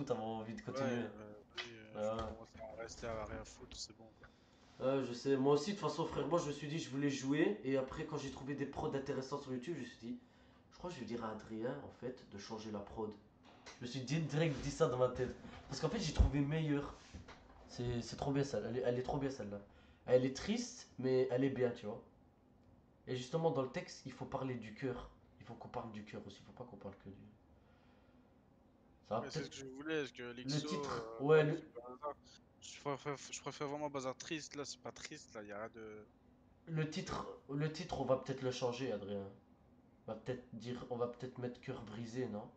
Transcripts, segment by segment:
t'avais envie de Ouais, continuer. oui, je Ouais. commence à rester à rien foutre, c'est bon quoi. Ouais, je sais. Moi aussi, de toute façon, frère, moi, je me suis dit, je voulais jouer. Et après, quand j'ai trouvé des prods intéressants sur YouTube, je me suis dit, je crois que je vais dire à Adrien, en fait, de changer la prod. Je me suis dit, direct dit ça dans ma tête. Parce qu'en fait, j'ai trouvé meilleur. C'est trop bien, ça. Elle est trop bien, celle-là. Elle est triste, mais elle est bien, tu vois. Et justement, dans le texte, il faut parler du cœur. Il faut qu'on parle du cœur aussi. Il faut pas qu'on parle que du. Ça va Ouais, c'est ce peut-être. que je voulais, parce que Le l'XO, titre, ouais, là, c'est pas hasard. Je préfère vraiment Bazar triste, là, c'est pas triste, là, y a rien de. le titre, on va peut-être le changer, Adrien. On va peut-être mettre cœur brisé, non?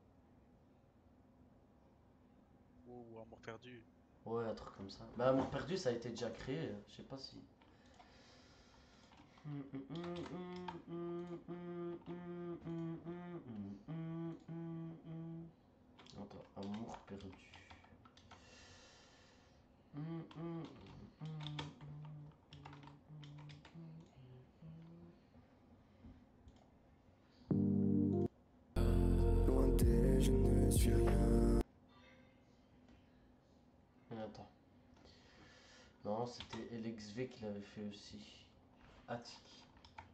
Ou Amour perdu. Ouais, un truc comme ça. Bah, Amour perdu, ça a été déjà créé. Je sais pas si. Attends, Amour perdu. Loin d'elle, je ne suis rien. Attends. Non, c'était LXV qui l'avait fait aussi. Attic.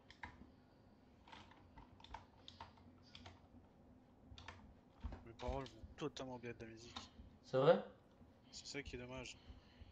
Mes paroles vont totalement bien de la musique. C'est vrai? C'est ça qui est dommage.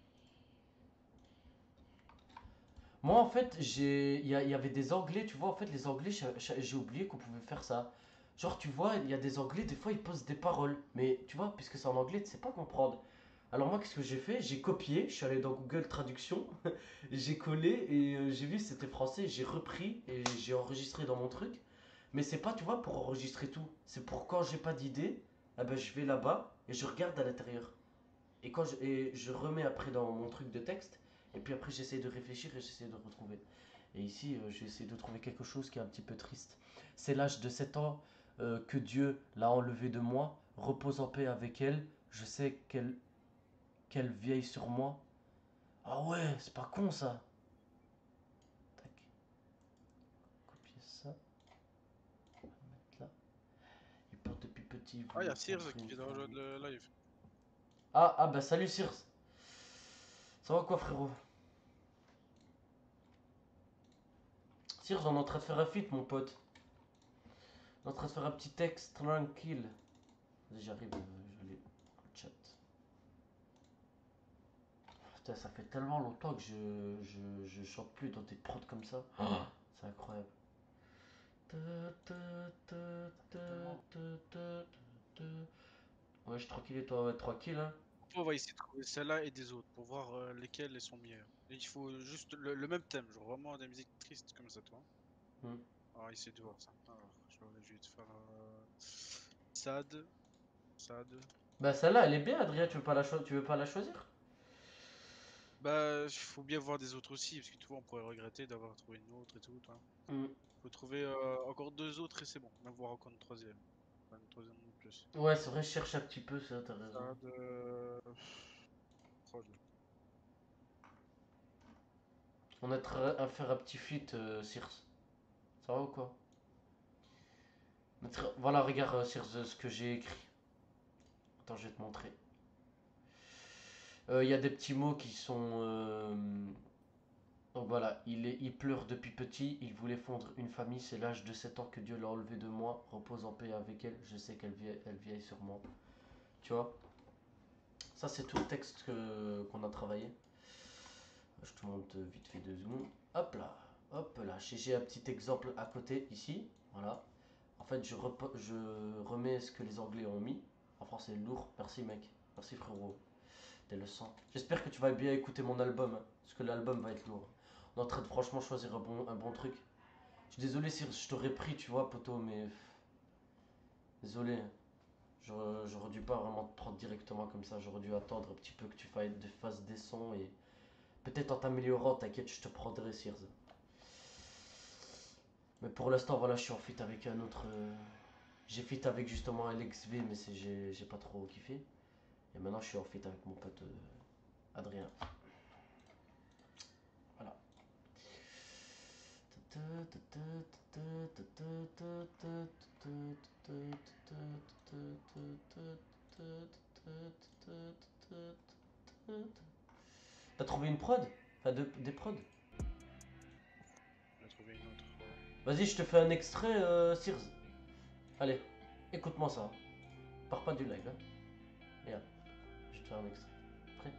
Moi, en fait, il y avait des anglais, tu vois. En fait, les anglais, j'ai oublié qu'on pouvait faire ça. Genre, tu vois, il y a des anglais, des fois, ils posent des paroles. Mais tu vois, puisque c'est en anglais, tu sais pas comprendre. Alors, moi, qu'est-ce que j'ai fait? J'ai copié, je suis allé dans Google Traduction, j'ai collé et j'ai vu que c'était français, j'ai repris et j'ai enregistré dans mon truc. Mais c'est pas, tu vois, pour enregistrer tout. C'est pour quand j'ai pas d'idée, eh ben, je vais là-bas et je regarde à l'intérieur. Et je remets après dans mon truc de texte. Et puis après, j'essaie de réfléchir et j'essaie de retrouver. Et ici, j'ai essayé de trouver quelque chose qui est un petit peu triste. C'est l'âge de 7 ans que Dieu l'a enlevé de moi. Repose en paix avec elle. Je sais qu'elle vieille sur moi. Ah ouais, c'est pas con ça. Tac, copier ça. On va le mettre là. Il porte depuis petit, il Ah, voulait y'a Sears fondre qui une vient de rejoindre famille. le live. Ah bah salut Circe. Ça va quoi frérot? Circe, on est en train de faire un feat mon pote. On est en train de faire un petit texte tranquille. Vas-y, j'arrive, je vais aller dans le chat. Putain, ça fait tellement longtemps que je chante plus dans des prods comme ça. Oh, c'est incroyable. Vraiment. Ouais, je suis tranquille et toi, ouais, tranquille, hein. Après, on va essayer de trouver celle-là et des autres pour voir lesquelles elles sont meilleures. Et il faut juste le même thème, genre vraiment des musiques tristes comme ça, toi. Hmm. On va essayer de voir ça. Alors, je vais te faire Sad, Sad. Bah celle-là, elle est bien, Adrien, tu veux pas la choisir? Bah, il faut bien voir des autres aussi, parce que tu vois, on pourrait regretter d'avoir trouvé une autre et tout, toi. Hmm. Faut trouver encore deux autres et c'est bon. Même voir encore une troisième. Enfin, une troisième de plus. Ouais, c'est vrai, je cherche un petit peu ça, t'as raison. Sad, prod. On est en train à faire un petit feat, Circe. Ça va ou quoi? Voilà, regarde, Circe, ce que j'ai écrit. Attends, je vais te montrer. Il y a des petits mots qui sont. Donc voilà, il pleure depuis petit, il voulait fondre une famille, c'est l'âge de 7 ans que Dieu l'a enlevé de moi, repose en paix avec elle, je sais elle vieille sur moi. Tu vois? Ça c'est tout le texte qu'on a travaillé. Je te montre vite fait 2 secondes. Hop là, j'ai un petit exemple à côté ici, voilà. En fait, je remets ce que les Anglais ont mis. En français lourd, merci mec, merci frérot. Des leçons. J'espère que tu vas bien écouter mon album, hein, parce que l'album va être lourd. On est en train de franchement choisir un bon truc. Je suis désolé si je t'aurais pris, tu vois, poto, mais. Désolé. Hein. J'aurais dû pas vraiment te prendre directement comme ça. J'aurais dû attendre un petit peu que tu fasses des sons et. Peut-être en t'améliorant, t'inquiète, je te prendrai, Sears. Mais pour l'instant, voilà, je suis en feat avec un autre. J'ai feat avec justement LXV, mais j'ai pas trop kiffé. Et maintenant, je suis en feat avec mon pote Adrien. Voilà. T'as trouvé une prod? Enfin, des prods? J'ai trouvé une autre. Vas-y, je te fais un extrait, Sears. Allez, écoute-moi ça. Pars pas du live, hein. Regarde, je te fais un extrait. Prêt?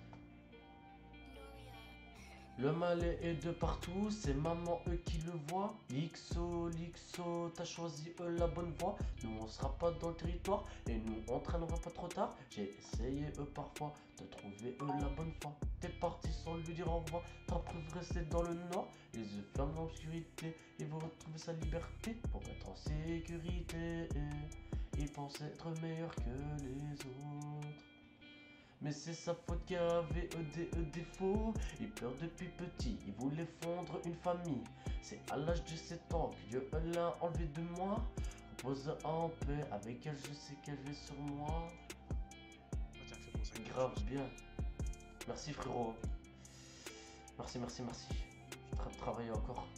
Le mal est de partout, c'est maman eux qui le voient. L'XO, t'as choisi la bonne voie. Nous on sera pas dans le territoire et nous on traînera pas trop tard. J'ai essayé parfois de trouver la bonne foi. T'es parti sans lui dire au revoir. T'as préféré rester dans le noir, les yeux fermés dans l'obscurité. Il veut retrouver sa liberté pour être en sécurité. Il pense être meilleur que les autres. Mais c'est sa faute qu'il avait des défauts. Il pleure depuis petit, il voulait fondre une famille. C'est à l'âge de 7 ans que Dieu l'a enlevé de moi. Repose en paix, avec elle je sais qu'elle veut sur moi. Ah, tiens, fais penser à quelque Grave chose. bien. Merci frérot. Merci. Je travaille encore.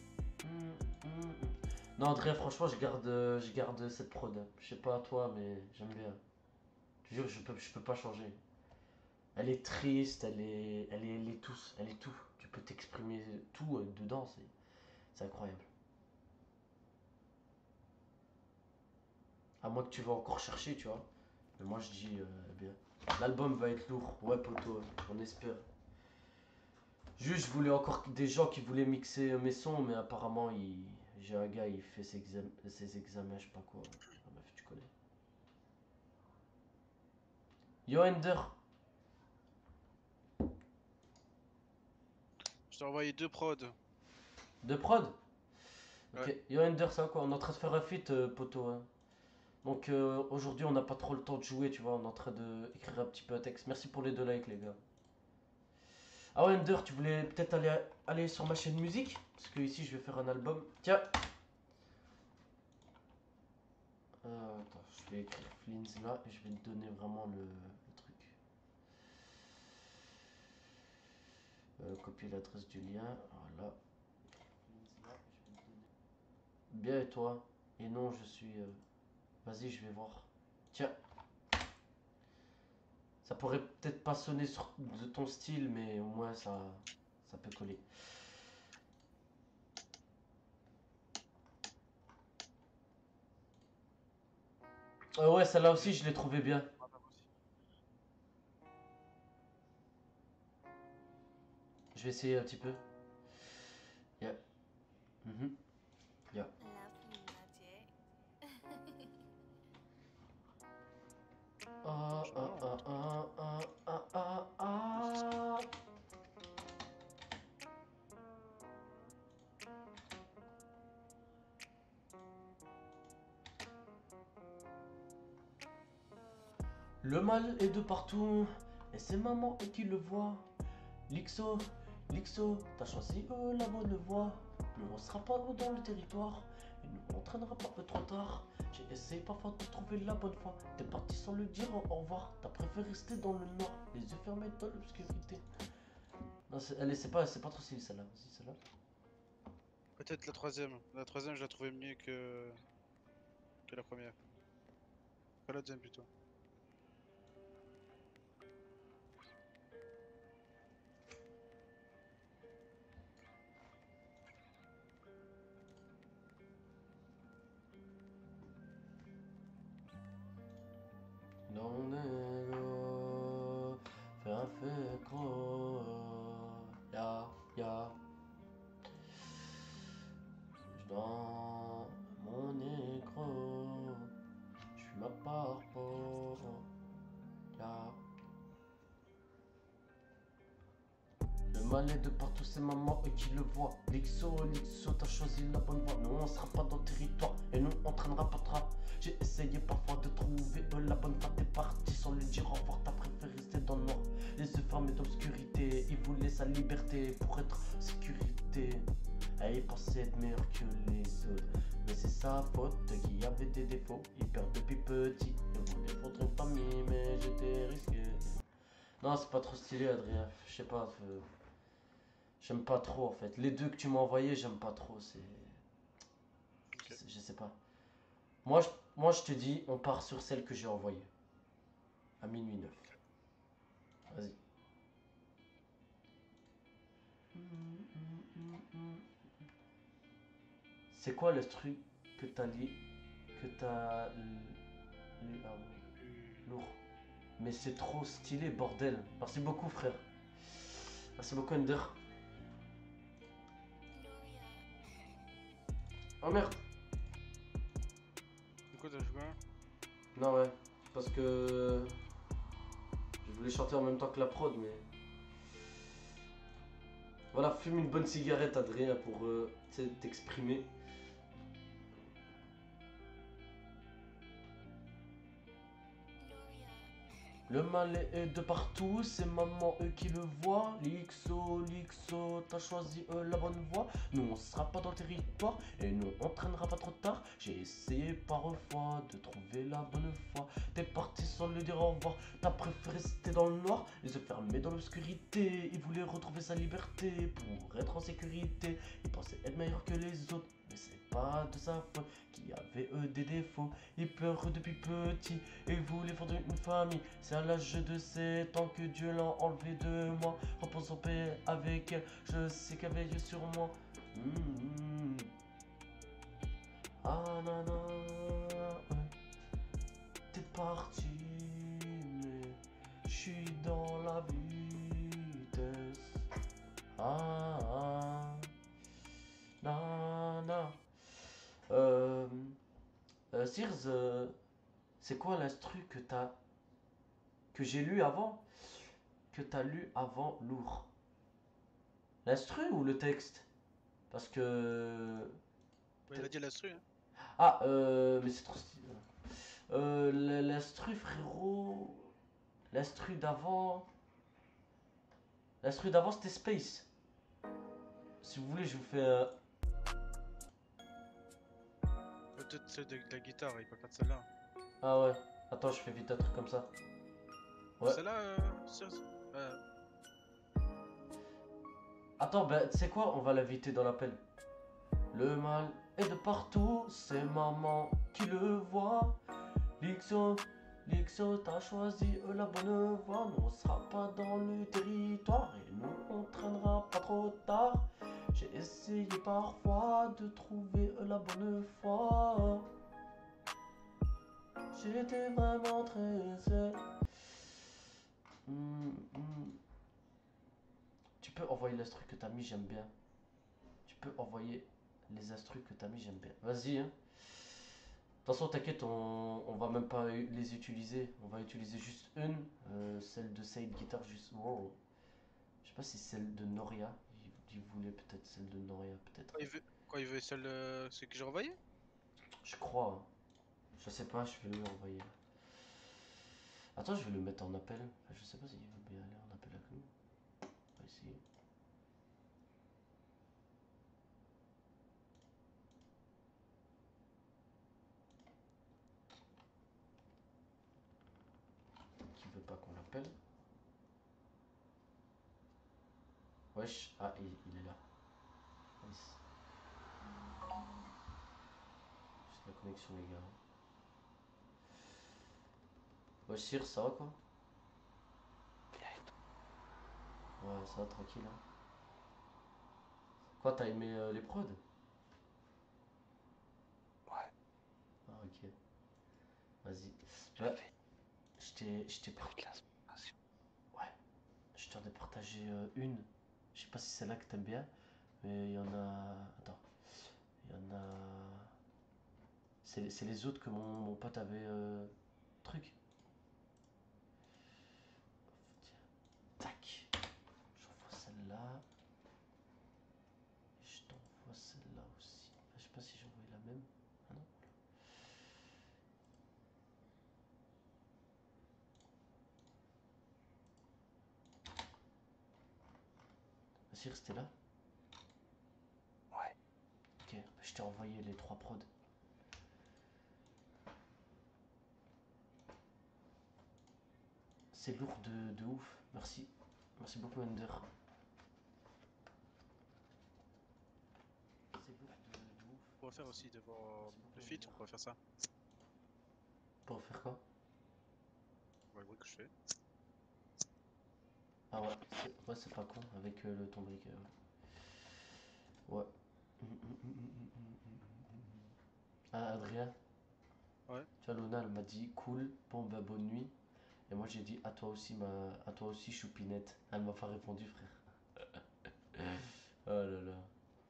Non André, franchement je garde cette prod. Je sais pas toi mais j'aime bien. Je te jure je peux pas changer. Elle est triste, elle est tout. Tu peux t'exprimer tout dedans, c'est incroyable. À moins que tu vas encore chercher, tu vois. Mais moi je dis bien. L'album va être lourd, ouais poto, on espère. Juste je voulais encore des gens qui voulaient mixer mes sons, mais apparemment j'ai un gars, il fait ses examens, je sais pas quoi. Ah, bref, tu connais. Yo Ender, Je t'ai envoyé 2 prods. de prod. Ok, Ouais. Yo Ender, ça quoi, on est en train de faire un feat, poto. Hein. Donc aujourd'hui on n'a pas trop le temps de jouer, tu vois, on est en train d'écrire un petit peu un texte. Merci pour les 2 likes les gars. Ah ouais Ender, tu voulais peut-être aller sur ma chaîne musique? Parce que ici je vais faire un album. Tiens. Attends, je vais écrire Flins là et je vais te donner vraiment le truc. Copier l'adresse du lien, voilà. Flins là, je vais te donner. Bien et toi? Et non, je suis... Vas-y, je vais voir. Tiens. Ça pourrait peut-être pas sonner de ton style, mais au moins ça peut coller. Ouais, celle-là aussi, je l'ai trouvé bien. Je vais essayer un petit peu. Yeah. Mhm. Yeah. Ah, ah, ah, ah, ah, ah, ah, ah. Le mal est de partout, et c'est maman qui le voit. L'XO, t'as choisi la bonne voie. Nous on sera pas dans le territoire, et nous on traînera pas peu trop tard. J'ai essayé parfois de trouver la bonne foi. T'es parti sans le dire au revoir. T'as préféré rester dans le noir, les yeux fermés dans l'obscurité. Non, c'est pas trop stylé celle-là. Vas-y, celle-là. Peut-être la troisième. La troisième, je la trouvais mieux que la première. Pas la deuxième plutôt. Dans l'ego, fais un fait gros. Ya. Dans mon négro, je suis ma part pour. Ya. Le mal est de partout, c'est maman qui le voit. L'XO, t'as choisi la bonne voie. Nous on sera pas dans le territoire et nous on traînera pas trop. J'ai essayé parfois de trouver la bonne voie. T'es parti sans lui dire au revoir. T'as préféré rester dans le noir, les yeux fermés d'obscurité. Il voulait sa liberté pour être en sécurité. Et il pensait être meilleur que les autres. Mais c'est sa faute qui avait des défauts. Il perd depuis petit. Il voulait fondre une famille, mais j'étais risqué. Non, c'est pas trop stylé, Adrien. Je sais pas. J'aime pas trop en fait. Les 2 que tu m'as envoyés, j'aime pas trop. Ok. Je sais pas. Moi, je te dis, on part sur celle que j'ai envoyée. À minuit 9. C'est quoi l'instru que t'as li... que t'as... lourd. Mais c'est trop stylé, bordel. Merci beaucoup, frère. Merci beaucoup, Ender. Oh merde. Du coup, t'as joué un? Non, ouais. Parce que... je voulais chanter en même temps que la prod, mais... Voilà, fume une bonne cigarette, Adrien, pour tu sais, t'exprimer. Le mal est de partout, c'est maman eux qui le voient. L'XO, t'as choisi la bonne voie. Nous on sera pas dans le territoire et nous on traînera pas trop tard. J'ai essayé parfois de trouver la bonne foi. T'es parti sans lui dire au revoir, t'as préféré rester dans le noir, les yeux fermés dans l'obscurité. Il voulait retrouver sa liberté pour être en sécurité. Il pensait être meilleur que les autres, mais c'est pas de sa faute qu'il y avait des défauts. Il pleure depuis petit et voulait fonder une famille. C'est à l'âge de 7 ans que Dieu l'a enlevé de moi. Repose en paix avec elle, je sais qu'elle veille sur moi. Ah nana, ouais. T'es parti, mais je suis dans la vitesse. Nana. Sears, c'est quoi l'instru que j'ai lu avant, que t'as lu avant lourd? L'instru ou le texte? Parce que... Ouais, il a dit l'instru, hein. Ah, mais c'est trop stylé. L'instru, frérot... L'instru d'avant... L'instru d'avant, c'était Space. Si vous voulez, je vous fais... Peut-être c'est de la guitare, il peut pas de celle-là. Ah ouais. Attends, je fais vite un truc comme ça. Ouais. Celle-là, Attends, ben, tu sais quoi? On va l'inviter dans l'appel. Le mal est de partout, c'est maman qui le voit. L'Ixo, t'as choisi la bonne voie. Nous on sera pas dans le territoire et nous on traînera pas trop tard. J'ai essayé parfois de trouver la bonne foi. J'étais vraiment très seul. Tu peux envoyer l'instru que t'as mis, j'aime bien. Tu peux envoyer les instrus que t'as mis, j'aime bien. Vas-y, hein. De toute façon, t'inquiète, on va même pas les utiliser. On va utiliser juste une, celle de Said Guitar, juste. Wow. Je sais pas si celle de Noria. Il voulait peut-être celle de Noria, peut-être. Quoi, il veut celle, que j'ai renvoyé? Je crois, hein. Je sais pas, je vais lui envoyer. Attends, je vais le mettre en appel. Enfin, je sais pas s'il veut bien aller en appel avec nous. On va essayer. Qui veut pas qu'on l'appelle? Wesh, ah, il est là. Nice. Juste la connexion, les gars. Wesh, Sir, ça va quoi? Ouais, ça va, tranquille, hein. Quoi, t'as aimé les prods? Ouais, Ah, ok. Vas-y. je Ouais, l'ai fait. je t'ai Toute l'inspiration. Ouais, je t'en ai partagé une. Je sais pas si c'est celle-là que t'aimes bien, mais il y en a. Attends. Il y en a. C'est les autres que mon pote avait. Truc. Tiens. Tac. J'envoie celle-là. Et je t'envoie celle-là aussi. Enfin, je sais pas si j'ai envoyé la même. Ah non. Ah si, c'était là. Ouais, Ok, je t'ai envoyé les trois prods. C'est lourd de ouf. Merci. Merci beaucoup, Ender. C'est lourd de ouf. On va faire aussi devant le feat, on pourrait faire ça. Pour faire quoi? Ouais, le bruit que je fais. Ah ouais, c'est pas con avec le ton briquet. Ouais. Ah, Adrien, Ouais. tu vois, Luna, elle m'a dit cool, bon bah bonne nuit. Et moi j'ai dit à toi aussi choupinette. Elle m'a pas répondu, frère. Oh là là.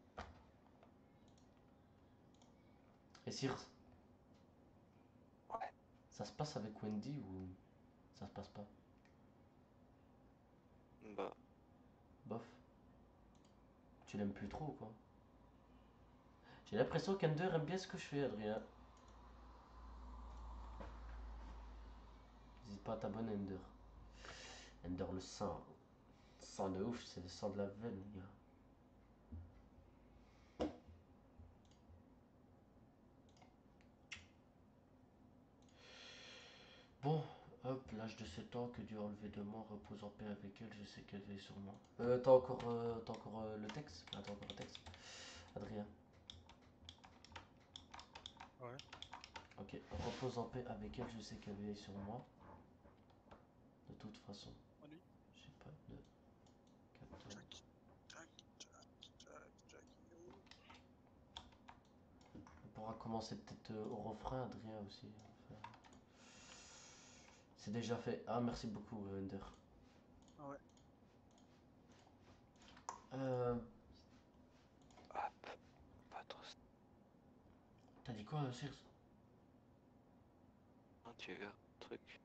Et Circe, Ouais. ça se passe avec Wendy ou ça se passe pas? Bah, Bof. Tu l'aimes plus trop ou quoi? J'ai l'impression qu'Ender aime bien ce que je fais, Adrien. N'hésite pas à t'abonner, Ender. Ender le sang. Sang de ouf, c'est le sang de la veine, les gars. Bon, hop, l'âge de 7 ans, que Dieu a enlevé de moi, repose en paix avec elle, je sais qu'elle veille sur moi. T'as encore le texte? Ah, t'as encore le texte? Adrien. Ouais. Ok, repose en paix avec elle, je sais qu'elle veille sur moi. De toute façon, Bonne nuit. j'ai pas de capteur. Jack. On pourra commencer peut-être au refrain, Adrien aussi. Enfin, c'est déjà fait. Ah, merci beaucoup, Ender. Ouais. Euh, hop, pas trop. T'as dit quoi, Circe? Non, tu verras un truc.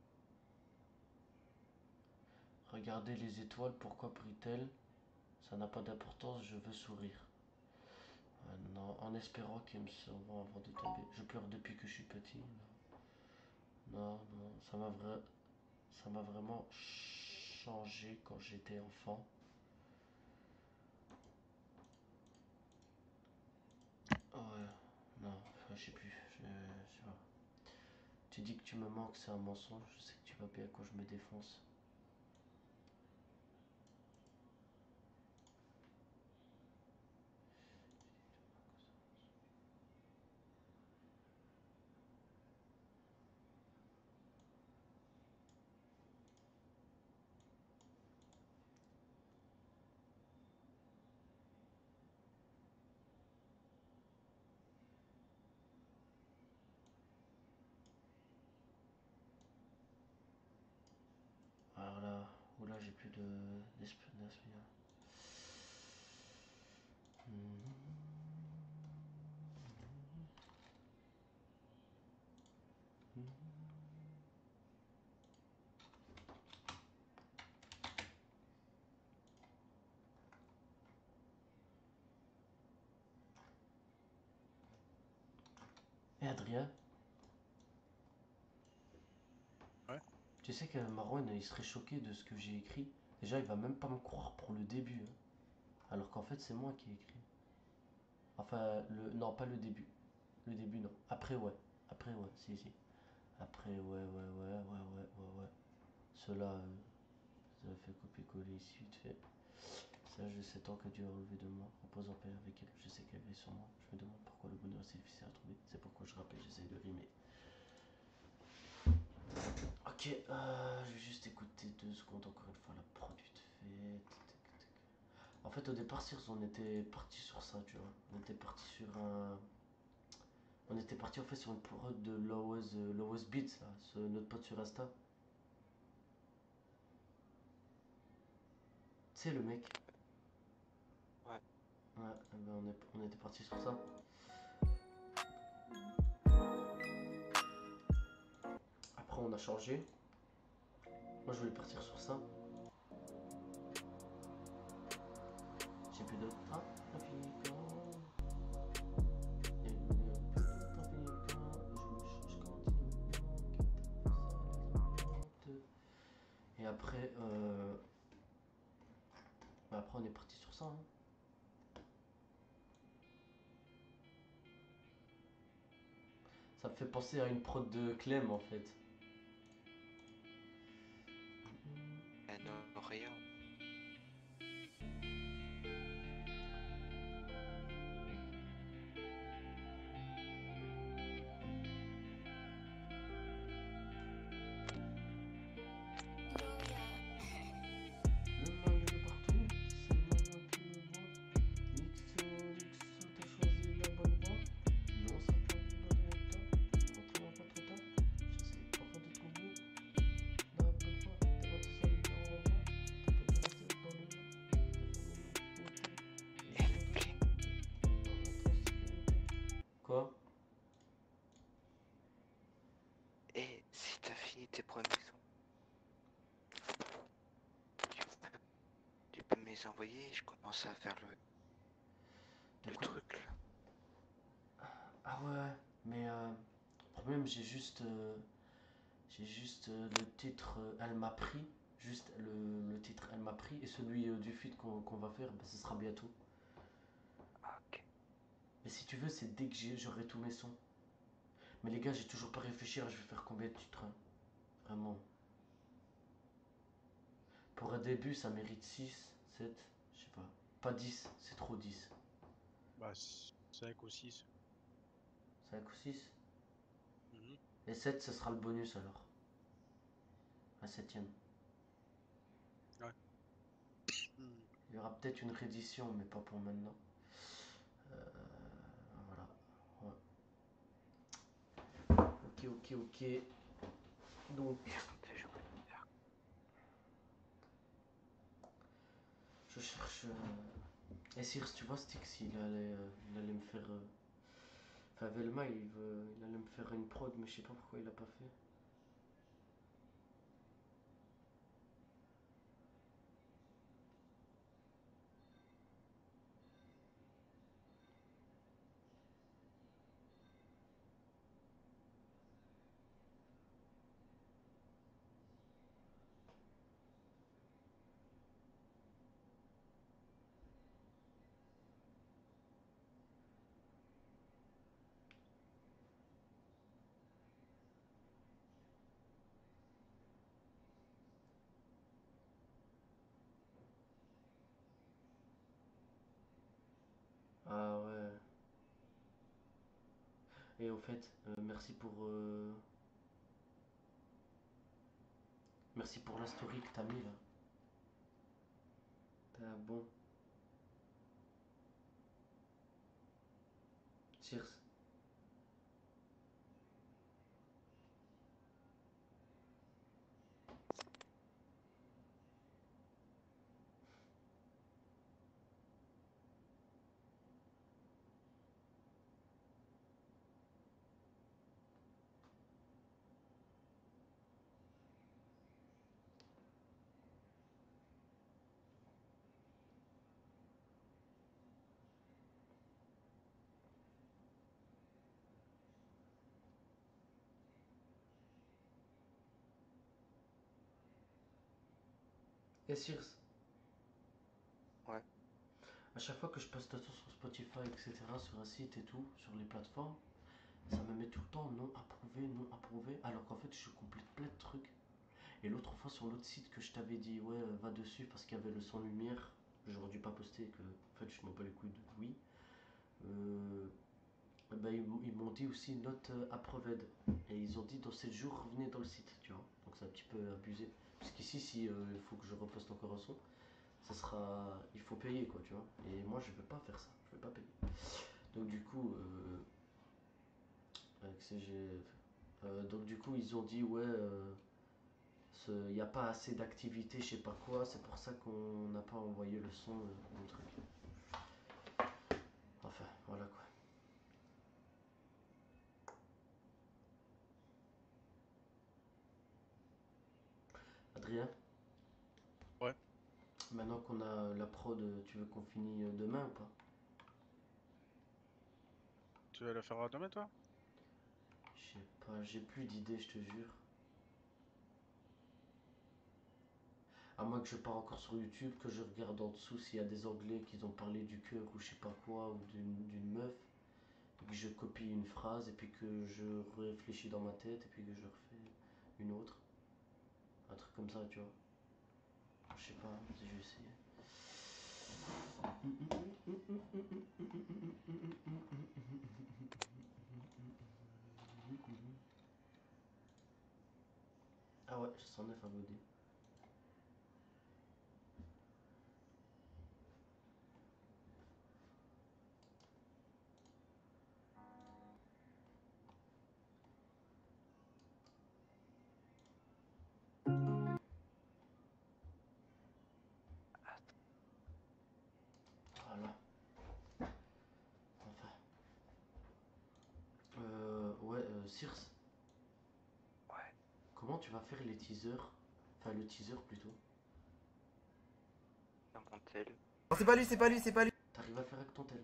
Regardez les étoiles, pourquoi brille-t-elle? Ça n'a pas d'importance, je veux sourire. Non, en espérant qu'ils me sauveront avant de tomber. Je pleure depuis que je suis petit. Non, non, ça m'a vraiment changé quand j'étais enfant. Oh ouais, non, enfin, je sais plus. Je sais pas. Tu dis que tu me manques, c'est un mensonge. Je sais que tu vas bien quand je me défonce. Alors là, oula, j'ai plus d'espace. Et Adrien, Ouais. tu sais que Marwan, il serait choqué de ce que j'ai écrit. Déjà, il va même pas me croire pour le début, hein. Alors qu'en fait, c'est moi qui ai écrit. Enfin, non, pas le début. Le début, non. Après, ouais. Après, ouais, si, si. Après, ouais. Cela, ça fait copier-coller ici, vite fait. Ça, j'ai 7 ans que Dieu a enlevé de moi. Repose en paix avec elle. Je sais qu'elle veille sur moi. Je me demande pourquoi le bonheur est si difficile à trouver. C'est pourquoi je rappelle, j'essaye de rimer. Ok, je vais juste écouter 2 secondes encore une fois la prod vite fait. En fait, au départ, Circe, on était parti sur ça, tu vois. On était parti sur un. On était parti en fait sur une prod de Lowest Beats, là, notre pote sur Insta. Tu sais, le mec. Ouais. Ouais, eh ben, on était parti sur ça. Après, on a changé. Moi, je voulais partir sur ça. J'ai plus d'autres. Ah, infini quand. Et après, après, on est parti sur ça, hein. Ça me fait penser à une prod de Clem en fait. Un rien. Le mal est de partout, c'est moi qui me vois. Luxo, t'as choisi la bonne voie. Non, ça peut pas tes premiers sons. Tu peux me les envoyer, je commence à faire De le quoi? truc là. Ah ouais, mais le problème, j'ai juste le titre Elle m'a pris. Juste le titre Elle m'a pris. Et celui du feat qu'on va faire, bah, ce sera bientôt. Ah, ok. Mais si tu veux, c'est dès que j'aurai tous mes sons. Mais les gars, j'ai toujours pas réfléchi à je vais faire combien de titres, hein. Vraiment. Pour un début, ça mérite 6, 7, je sais pas. Pas 10, c'est trop 10. Bah, 5 ou 6. 5 ou 6. Et 7, ce sera le bonus alors. La septième. Ouais. Il y aura peut-être une réédition, mais pas pour maintenant. Voilà. Ouais. Ok, ok, ok. Donc, Je peux le faire. je cherche. Et Circe, tu vois, Stix, il allait me faire. Enfin, Velma, il allait me faire une prod, mais je sais pas pourquoi il a pas fait. Ah ouais. Et au fait, merci pour la story que t'as mis là. Ah bon. Cheers. Et Cheers. Ouais. À chaque fois que je poste un son sur Spotify, etc., sur un site et tout, sur les plateformes, ça me met tout le temps non approuvé, alors qu'en fait je complète plein de trucs. Et l'autre fois sur l'autre site que je t'avais dit, ouais, va dessus parce qu'il y avait le son lumière, j'aurais dû pas poster que, en fait, je m'en bats les couilles de oui. Bah, ils m'ont dit aussi note approved. Et ils ont dit dans 7 jours, revenez dans le site, tu vois. Donc c'est un petit peu abusé. Parce qu'ici, si il faut que je reposte encore un son, ça sera. Il faut payer, quoi, tu vois. Et moi, je veux pas faire ça. Je veux pas payer. Donc du coup, avec donc du coup, ils ont dit, ouais, il n'y a pas assez d'activité, je sais pas quoi. C'est pour ça qu'on n'a pas envoyé le son, le truc. Enfin, voilà quoi. Adrien, Ouais. maintenant qu'on a la prod, tu veux qu'on finisse demain ou pas? Tu vas la faire à demain, toi? Je sais pas, j'ai plus d'idées, je te jure. À moins que je pars encore sur YouTube, que je regarde en dessous s'il y a des anglais qui ont parlé du cœur ou je sais pas quoi, ou d'une meuf, et que je copie une phrase, et puis que je réfléchis dans ma tête, et puis que je refais une autre. Un truc comme ça, tu vois. Je sais pas, si je vais essayer. Ah ouais, 109 abonnés. Voilà. Enfin. Ouais, Circe, Ouais. comment tu vas t'arrives à faire les teasers, enfin le teaser plutôt. Dans mon tel. Non, c'est pas lui, c'est pas lui, c'est pas lui. T'arrives à le faire avec ton tel.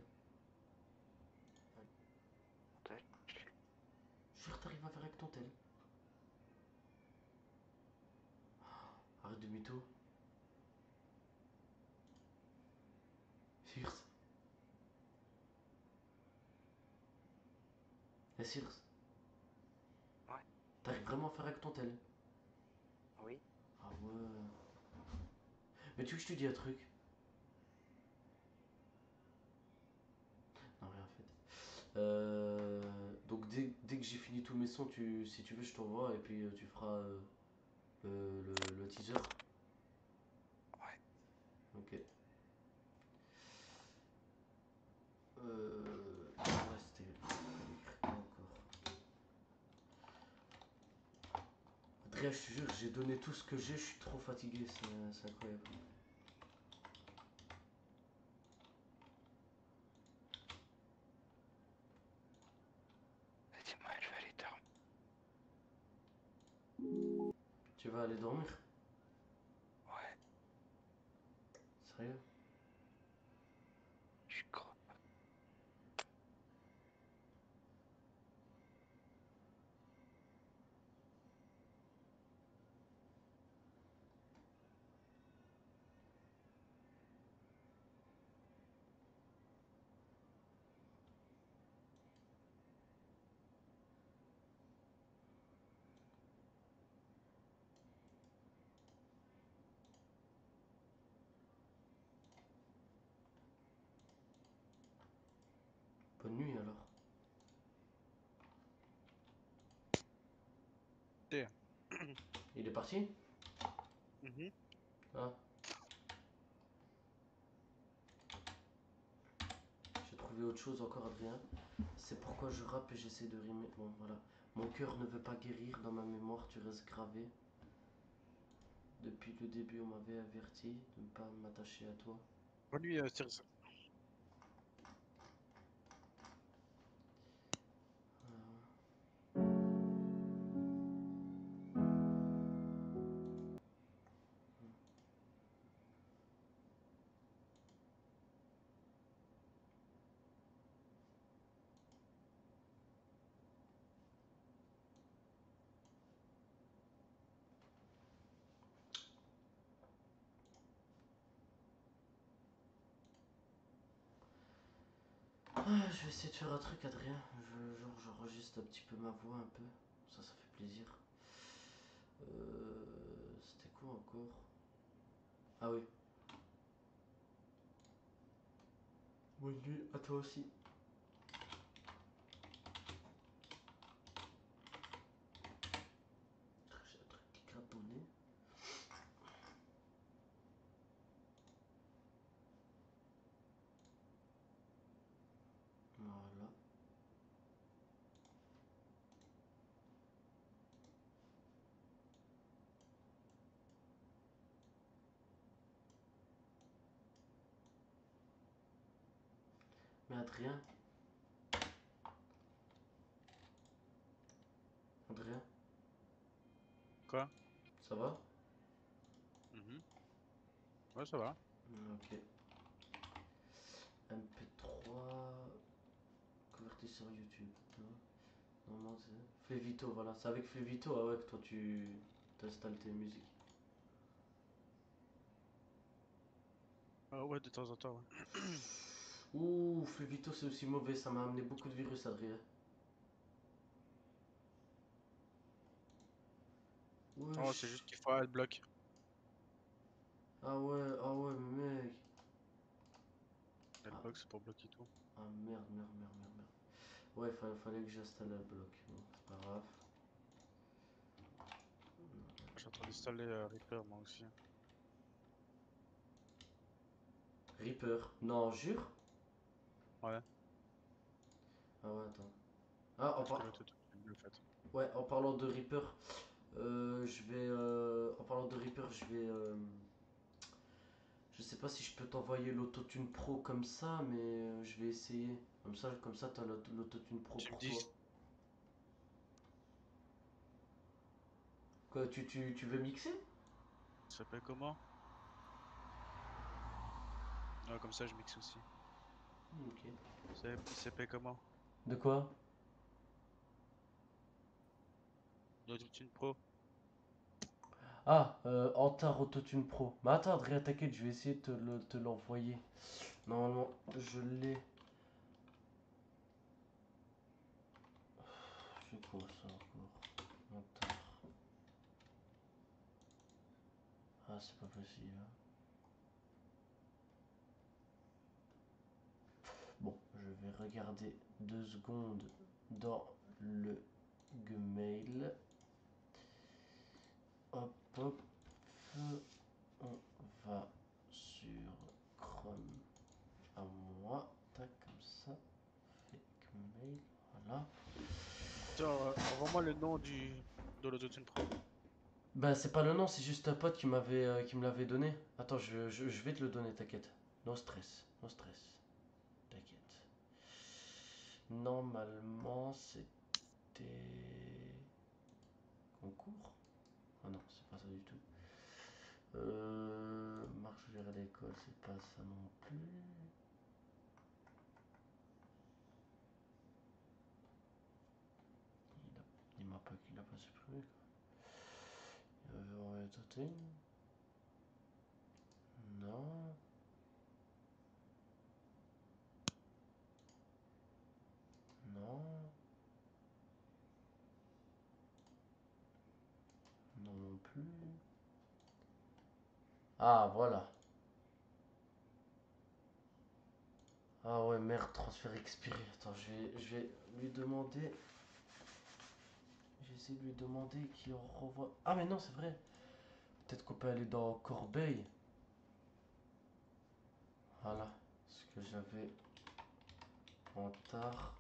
Tel. Jure, t'arrives à faire avec ton tel. Arrête de mytho. Circe. Eh Circe. Ouais. T'arrives vraiment à faire avec ton tel. Oui. Ah ouais. Mais tu veux que je te dise un truc? Non, rien en fait. Donc dès que j'ai fini tous mes sons, si tu veux, je t'envoie et puis tu feras le teaser. Ouais. Ok. Ouais, c'était quoi encore. Adrien, je te jure, j'ai donné tout ce que j'ai, je suis trop fatigué, c'est incroyable. Dis-moi, je vais aller dormir. Tu vas aller dormir? Ouais. Sérieux? Je suis gros. Bonne nuit alors. Tiens. Il est parti? Mhm. Ah. J'ai trouvé autre chose encore, Adrien. C'est pourquoi je rappe et j'essaie de rimer. Bon, voilà. Mon cœur ne veut pas guérir, dans ma mémoire tu restes gravé. Depuis le début, on m'avait averti de ne pas m'attacher à toi. Bonne nuit, Cyrus. Je vais essayer de faire un truc, Adrien. Genre, j'enregistre un petit peu ma voix un peu. Ça fait plaisir. C'était quoi encore? Ah oui. Bonne nuit à toi aussi. J'ai un truc qui gratte dans le nez. Voilà. Mais Adrien, Adrien, Quoi? ça va? Mhm. Ouais, ça va. Ok. MP3 converti sur YouTube. Non, non, c'est Flevito, voilà. C'est avec Flevito, ah ouais, que toi tu t'installes tes musiques. Ah ouais, de temps en temps, ouais. Ouh, Flevito c'est aussi mauvais, ça m'a amené beaucoup de virus, Adrien. Oh, c'est Wesh. juste qu'il faut adblock. Ah ouais, mais mec. Ah, Adblock, c'est pour bloquer tout. ah, merde, merde, merde, merde, merde. Ouais, fallait que j'installe un bloc. Bon, c'est pas grave. Je suis en train d'installer Reaper, moi aussi. Reaper. Non, jure? Ouais, Ah ouais, attends. Ah, parce que là, tout est mieux fait. ouais, en parlant de Reaper, en parlant de Reaper, je sais pas si je peux t'envoyer l'autotune pro comme ça, mais je vais essayer. Comme ça, t'as l'autotune pro Tu me pour dis, toi. Quoi, tu veux mixer? Ça s'appelle comment? Ouais, comme ça je mixe aussi. Ok. Il s'appelle comment? De quoi? L'autotune Pro. Ah, Antar Autotune Pro. Mais attends, Adrien, t'inquiète, je vais essayer de te l'envoyer. Normalement, je l'ai. C'est quoi ça encore? Antar. Ah, c'est pas possible, hein. Bon, je vais regarder 2 secondes dans le Gmail. Hop, hop. On va sur Chrome à moi. Tac, comme ça. Fake mail. Voilà. Tiens, envoie-moi le nom de l'autotune Pro. Bah, c'est pas le nom, c'est juste un pote qui me l'avait donné. Attends, je vais te le donner, t'inquiète. No stress, no stress. T'inquiète. Normalement, c'était. Concours? Ah non, c'est pas ça du tout. Marche vers l'école, c'est pas ça non plus. Il m'a pas qu'il l'a pas supprimé. On va tâter. Non. Non. Non non plus. Ah, voilà. Ah ouais, merde, transfert expiré. Attends, je vais lui demander. J'essaie de lui demander qu'il renvoie. Ah, mais non, c'est vrai. Peut-être qu'on peut aller dans Corbeil. Voilà. Ce que j'avais en tard.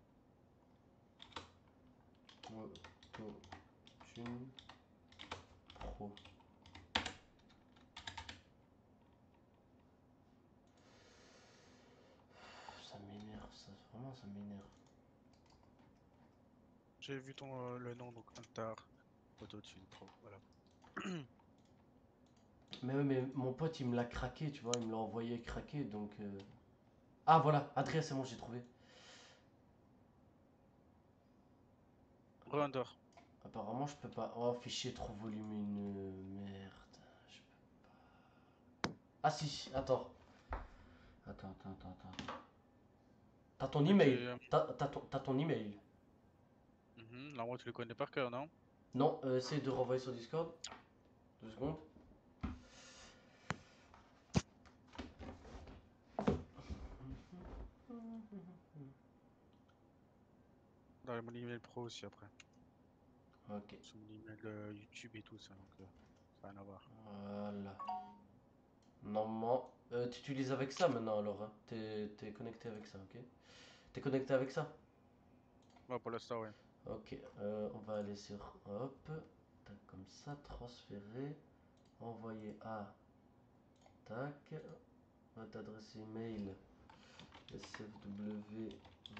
Autotune Pro. Ça m'énerve, ça. Vraiment, ça m'énerve. J'ai vu le nom, donc Antar Autotune Pro. Voilà. Mais ouais, mais mon pote, il me l'a craqué, tu vois. Il me l'a envoyé craqué, donc. Ah, voilà. Adrien, c'est bon, j'ai trouvé. Re-Under. Apparemment, je peux pas. Oh, fichier trop volumineux. Merde. Je peux- Ah, si, attends. Attends. T'as ton Ok. email. T'as ton email. Là, moi, tu le connais par cœur, non? Non, essaye de renvoyer sur Discord. 2 secondes. Dans mon email pro aussi après. Ok, Sur mon email YouTube et tout ça, donc ça n'a rien à voir. voilà. Normalement, tu utilises avec ça maintenant alors, hein. T'es connecté avec ça, ok? T'es connecté avec ça? Ouais, pour l'instant, ouais. Ok, on va aller sur hop, tac, comme ça, transférer, envoyer à tac, votre adresse email sfw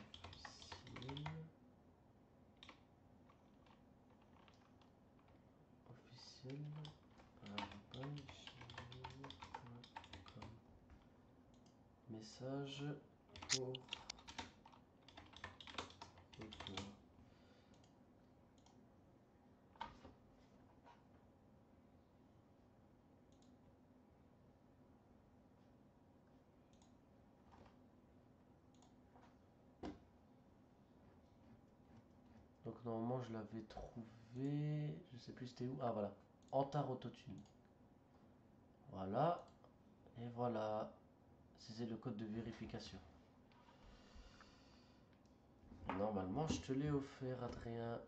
officiel gmail.com. Message pour retour. Donc normalement je l'avais trouvé, je sais plus c'était où. Ah voilà, Antar Autotune. Voilà, et voilà, c'est le code de vérification. Normalement je te l'ai offert, Adrien.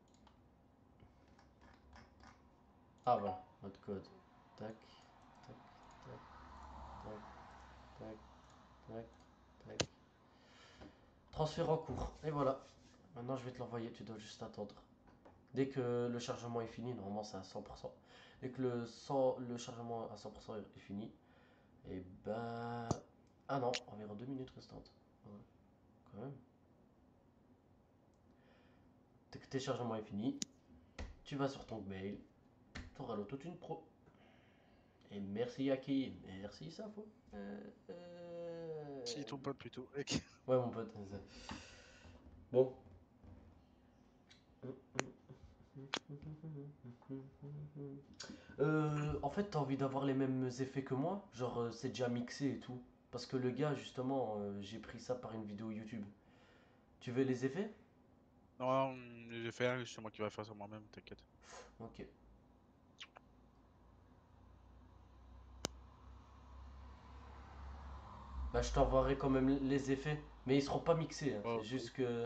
Ah voilà, notre code. Tac, tac, tac, tac, tac, tac, tac. Transfert en cours, et voilà. Maintenant je vais te l'envoyer, tu dois juste attendre. Dès que le chargement est fini, normalement c'est à 100%. Dès que le chargement à 100% est fini, et ben. Ah non, environ 2 minutes restantes. Ouais, quand même. Dès que le téléchargement est fini, tu vas sur ton mail t'auras l'autotune pro. Et merci Yaki, merci Safo. Si, ton pote plutôt. Mec. Ouais, mon pote. Bon. En fait, t'as envie d'avoir les mêmes effets que moi? Genre, c'est déjà mixé et tout. Parce que le gars, justement, j'ai pris ça par une vidéo YouTube. Tu veux les effets? Non, je vais faire, c'est moi qui vais faire ça moi-même, t'inquiète. Ok. Bah, je t'envoierai quand même les effets. Mais ils seront pas mixés, hein. C'est Oh, juste que.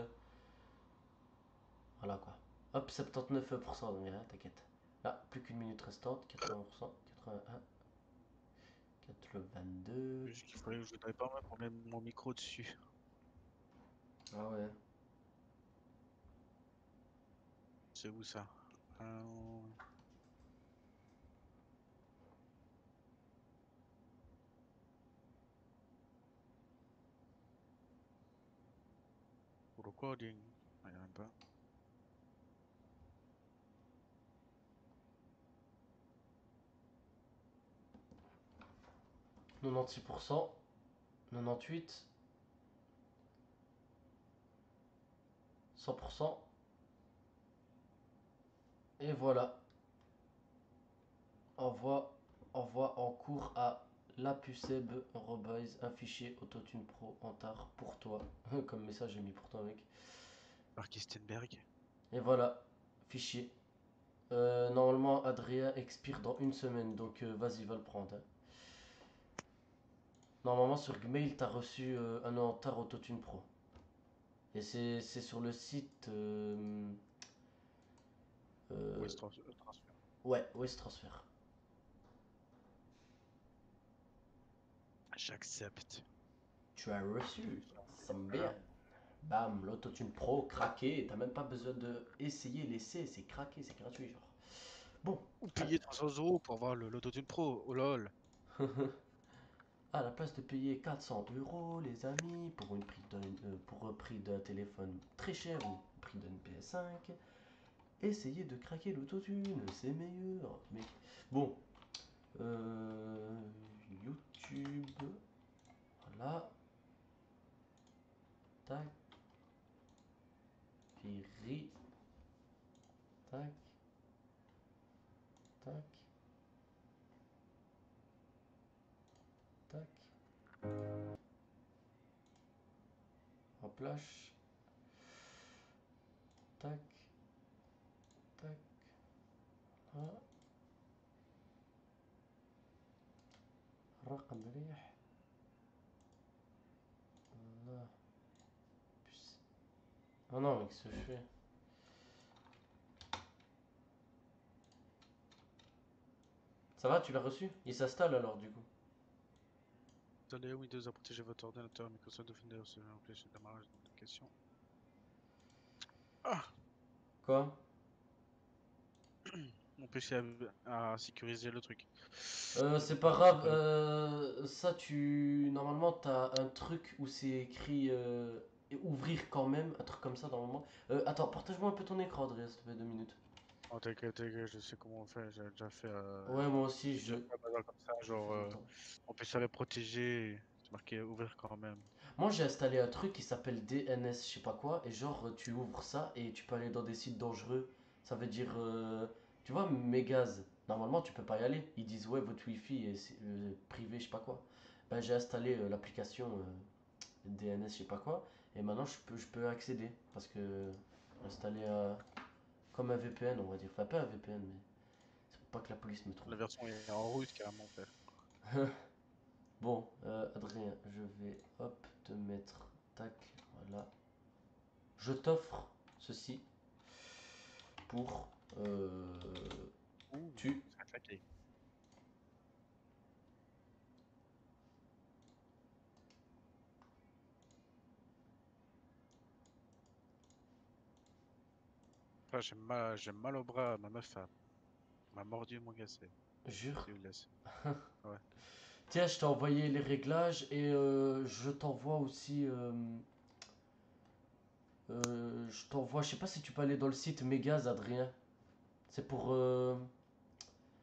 Voilà quoi. Hop, 79%, donc rien, t'inquiète. Là, plus qu'une minute restante. 80%, 81, 82. juste qu'il fallait que je n'avais pas mal pour mettre mon micro dessus. Ah ouais. C'est où ça? Recording. Ah, y a même pas. « 96%, 98, 100%. Et voilà. Envoie en cours à lapuceb, un fichier Autotune Pro en tard pour toi. Comme message j'ai mis pour toi mec. Marky Stenberg. Et voilà, fichier. Normalement Adrien expire dans une semaine, donc vas-y va le prendre, hein. Normalement sur Gmail t'as reçu un en tard Autotune Pro. Et c'est sur le site West Transfer. ouais, West Transfer. J'accepte. Tu as reçu, c'est bien. Bam, l'autotune pro, craqué, t'as même pas besoin de essayer, laisser, c'est craqué, c'est gratuit genre. Bon, Ou payer 300 € pour avoir l'autotune pro. Oh lol. à la place de payer 400 € les amis, pour un prix d'un téléphone très cher ou le prix d'une PS5, essayez de craquer l'autotune, c'est meilleur, mec. Bon, YouTube, voilà, tac, Viri, tac, tac, tac, remplace, tac, tac, ها رقم مليح الله بس. Ah non mec, ce que je fais. Ça va, tu l'as reçu? Il s'installe alors du coup. Attendez, Windows a protégé votre ordinateur, Microsoft Defender se met en place le démarrage d'application. Ah! Quoi? Mon PC a sécurisé le truc. C'est pas grave, ça tu... Normalement t'as un truc où c'est écrit ouvrir quand même, un truc comme ça normalement. Attends, partage-moi un peu ton écran Adrien, s'il te plaît, 2 minutes. Oh, t'inquiète, je sais comment on fait, j'ai déjà fait, Ouais, moi aussi, j'ai déjà fait un bazar comme ça, ça genre, fait longtemps. mon PC avait protégé, c'est marqué ouvrir quand même. Moi j'ai installé un truc qui s'appelle DNS, je sais pas quoi, et genre tu ouvres ça et tu peux aller dans des sites dangereux. Ça veut dire, tu vois, Mégaz, normalement tu peux pas y aller. Ils disent ouais, votre wifi est privé, je sais pas quoi. Ben j'ai installé l'application DNS, je sais pas quoi, et maintenant je peux accéder parce que installer comme un VPN, on va dire. Enfin, pas un VPN, mais c'est pour pas que la police me trouve. La version est en route carrément, frère. Bon, Adrien, je vais hop te mettre tac, voilà. Je t'offre ceci pour Ouh, tu. ça a claqué. Enfin, j'ai mal au bras, ma meuf m'a mordu mon gacet. Jure. C'est une laisse. Ouais. Tiens, je t'ai envoyé les réglages et je t'envoie aussi. Je t'envoie, je sais pas si tu peux aller dans le site Mégaz, Adrien. C'est pour.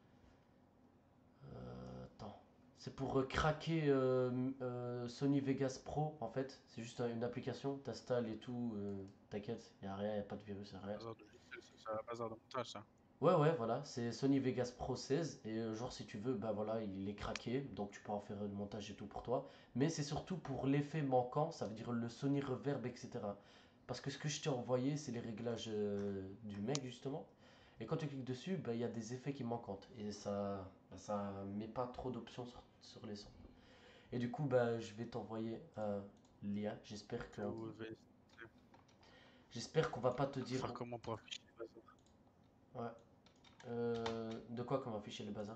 C'est pour craquer Sony Vegas Pro en fait. C'est juste une application, t'installes et tout. T'inquiète, y a rien, y a pas de virus, y a rien. Bazar de logiciel, c'est un bazar de montage, ça. Ouais, ouais, voilà, c'est Sony Vegas Pro 16 et genre si tu veux, bah voilà, il est craqué, donc tu peux en faire le montage et tout pour toi. Mais c'est surtout pour l'effet manquant, ça veut dire le Sony Reverb, etc. Parce que ce que je t'ai envoyé, c'est les réglages du mec justement. Et quand tu cliques dessus, bah il y a des effets qui manquent et ça met pas trop d'options sur les sons. Et du coup, bah je vais t'envoyer un lien. J'espère qu'on va pas te dire. Faire comment pour afficher le bazar? Ouais. De quoi qu'on va afficher le bazar?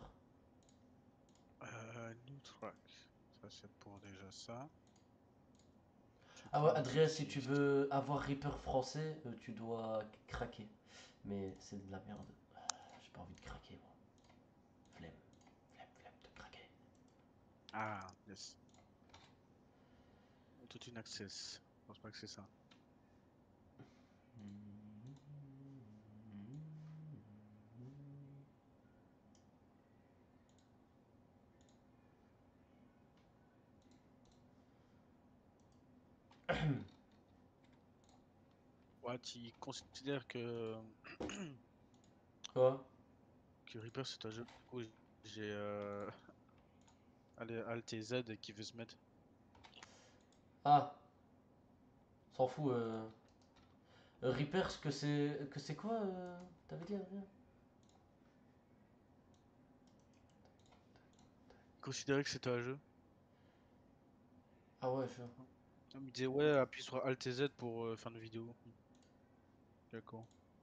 New track. Ça, c'est pour déjà ça. Tu Ah ouais, pars Adrien, si ici. tu veux avoir Reaper français, tu dois craquer. Mais c'est de la merde. J'ai pas envie de craquer, moi. Flemme, flemme de craquer. Ah, yes. Tout une access. Je pense pas que c'est ça. Ouais, tu considères Quoi? que Reaper c'est un jeu. Du coup, j'ai allez, Alt et Z qui veut se mettre. Ah, s'en fout. Reaper, que c'est quoi t'avais dit, Adrien? Considérer que c'était un jeu. Ah ouais, Il me disait ouais, appuie sur Alt et Z pour faire une vidéo. D'accord.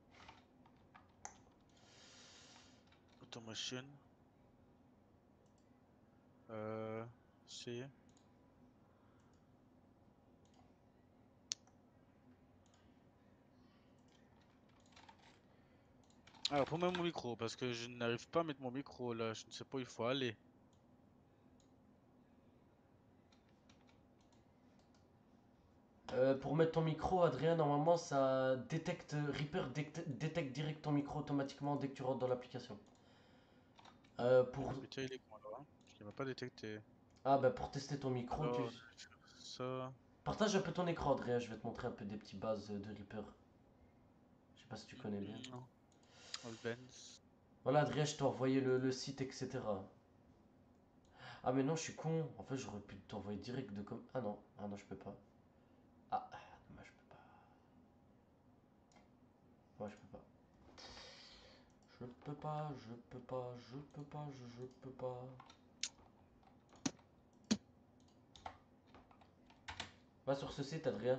Automation. C'est. Alors, pour mettre mon micro, parce que je n'arrive pas à mettre mon micro là, je ne sais pas où il faut aller. Pour mettre ton micro, Adrien, normalement ça détecte. Reaper détecte direct ton micro automatiquement dès que tu rentres dans l'application. Pour. Le bêta il est quoi là? Parce qu'il m'a pas détecté. Ah bah pour tester ton micro, Alors, ça. partage un peu ton écran, Adrien, je vais te montrer un peu des petites bases de Reaper. Je sais pas si tu connais bien. Non. All bands. Voilà, Adrien, je t'ai envoyé le site, etc. Ah, mais non, je suis con. En fait, j'aurais pu t'envoyer direct de comme. Ah non, je peux pas. Ah, dommage, je peux pas. Moi, je peux pas. Je peux pas, je peux pas, je peux pas, je peux pas. Va sur ce site, Adrien.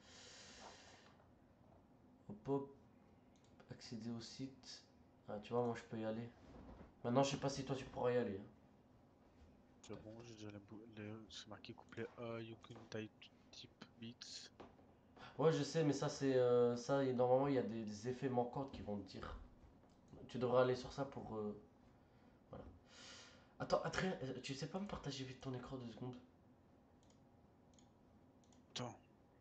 Hop hop. Accéder au site. Ah, tu vois, moi, je peux y aller. Maintenant, je sais pas si toi, tu pourras y aller, hein. C'est bon, j'ai déjà c'est marqué couplet A, you can type beats. Ouais, je sais, mais ça, c'est. Ça, normalement, il y a des effets manquants qui vont te dire. Tu devras aller sur ça pour. Voilà. Attends, Adrien, tu sais pas me partager vite ton écran 2 secondes? Attends.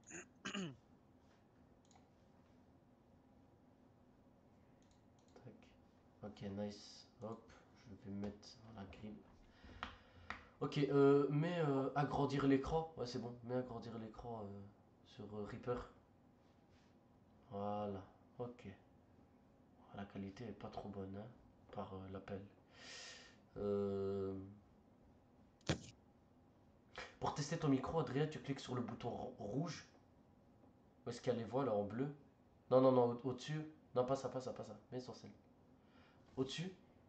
Tac. Ok, nice. Hop, je vais mettre la grille. Ok, mets agrandir l'écran. Ouais, c'est bon. Mets agrandir l'écran sur Reaper. Voilà. Ok. La qualité est pas trop bonne, hein, par l'appel. Euh, Pour tester ton micro, Adrien, tu cliques sur le bouton rouge. Où est-ce qu'il y a les voix là en bleu? Non, non, non, au-dessus. Non, pas ça, pas ça, pas ça. Mets sur celle. Au-dessus.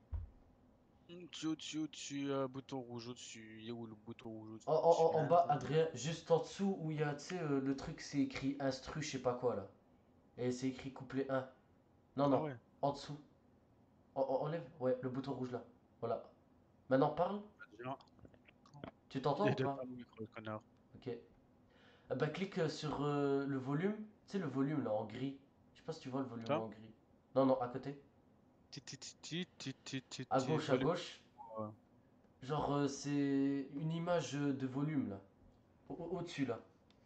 Au-dessus, bouton rouge au-dessus. Il est où le bouton rouge au-dessus? En bas, Adrien, juste en dessous où il y a, tu sais, le truc, c'est écrit instru, je sais pas quoi là. Et c'est écrit couplet 1. Non, Ah non, ouais. en dessous. Enlève, ouais, le bouton rouge là. Voilà. Maintenant, parle. Déjà, Tu il t'entends ou aide pas? pas mon micro, le connard. Ok. Ah bah, clique sur le volume. Tu sais, le volume là en gris. Je sais pas si tu vois le volume Ça? en gris. Non, non, à côté. À gauche, à Volume. gauche. Genre, c'est une image de volume là. Au-dessus là.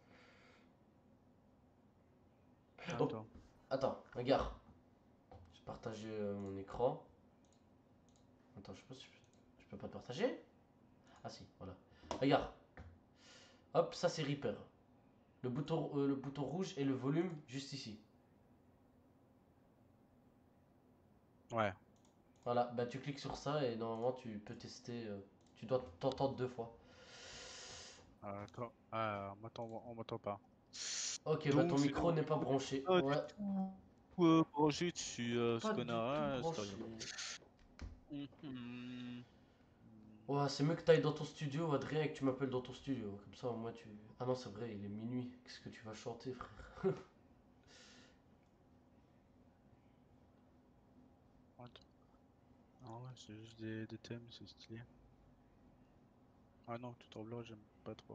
Oh, Attends. attends, regarde. J'ai partagé mon écran. Attends, je sais pas si je peux pas te partager. Ah si, voilà. Regarde. Hop, ça c'est Reaper. Le bouton rouge et le volume juste ici. Ouais. Voilà, bah tu cliques sur ça et normalement tu peux tester. Tu dois t'entendre 2 fois. Attends, on m'entend pas. Ok, bah ton Donc c'est micro mon n'est pas micro qui branché. est pas du Ouais, tout branché dessus, ce pas du tout connard, c'est pas branché. grave. Mhm. Ouais, c'est mieux que t'ailles dans ton studio, Adrien, et que tu m'appelles dans ton studio. Comme ça, moi tu. Ah non, c'est vrai, il est minuit. Qu'est-ce que tu vas chanter, frère? Attends. Ah ouais, c'est juste des thèmes, c'est stylé. Ah non, tout en blanc, j'aime pas trop.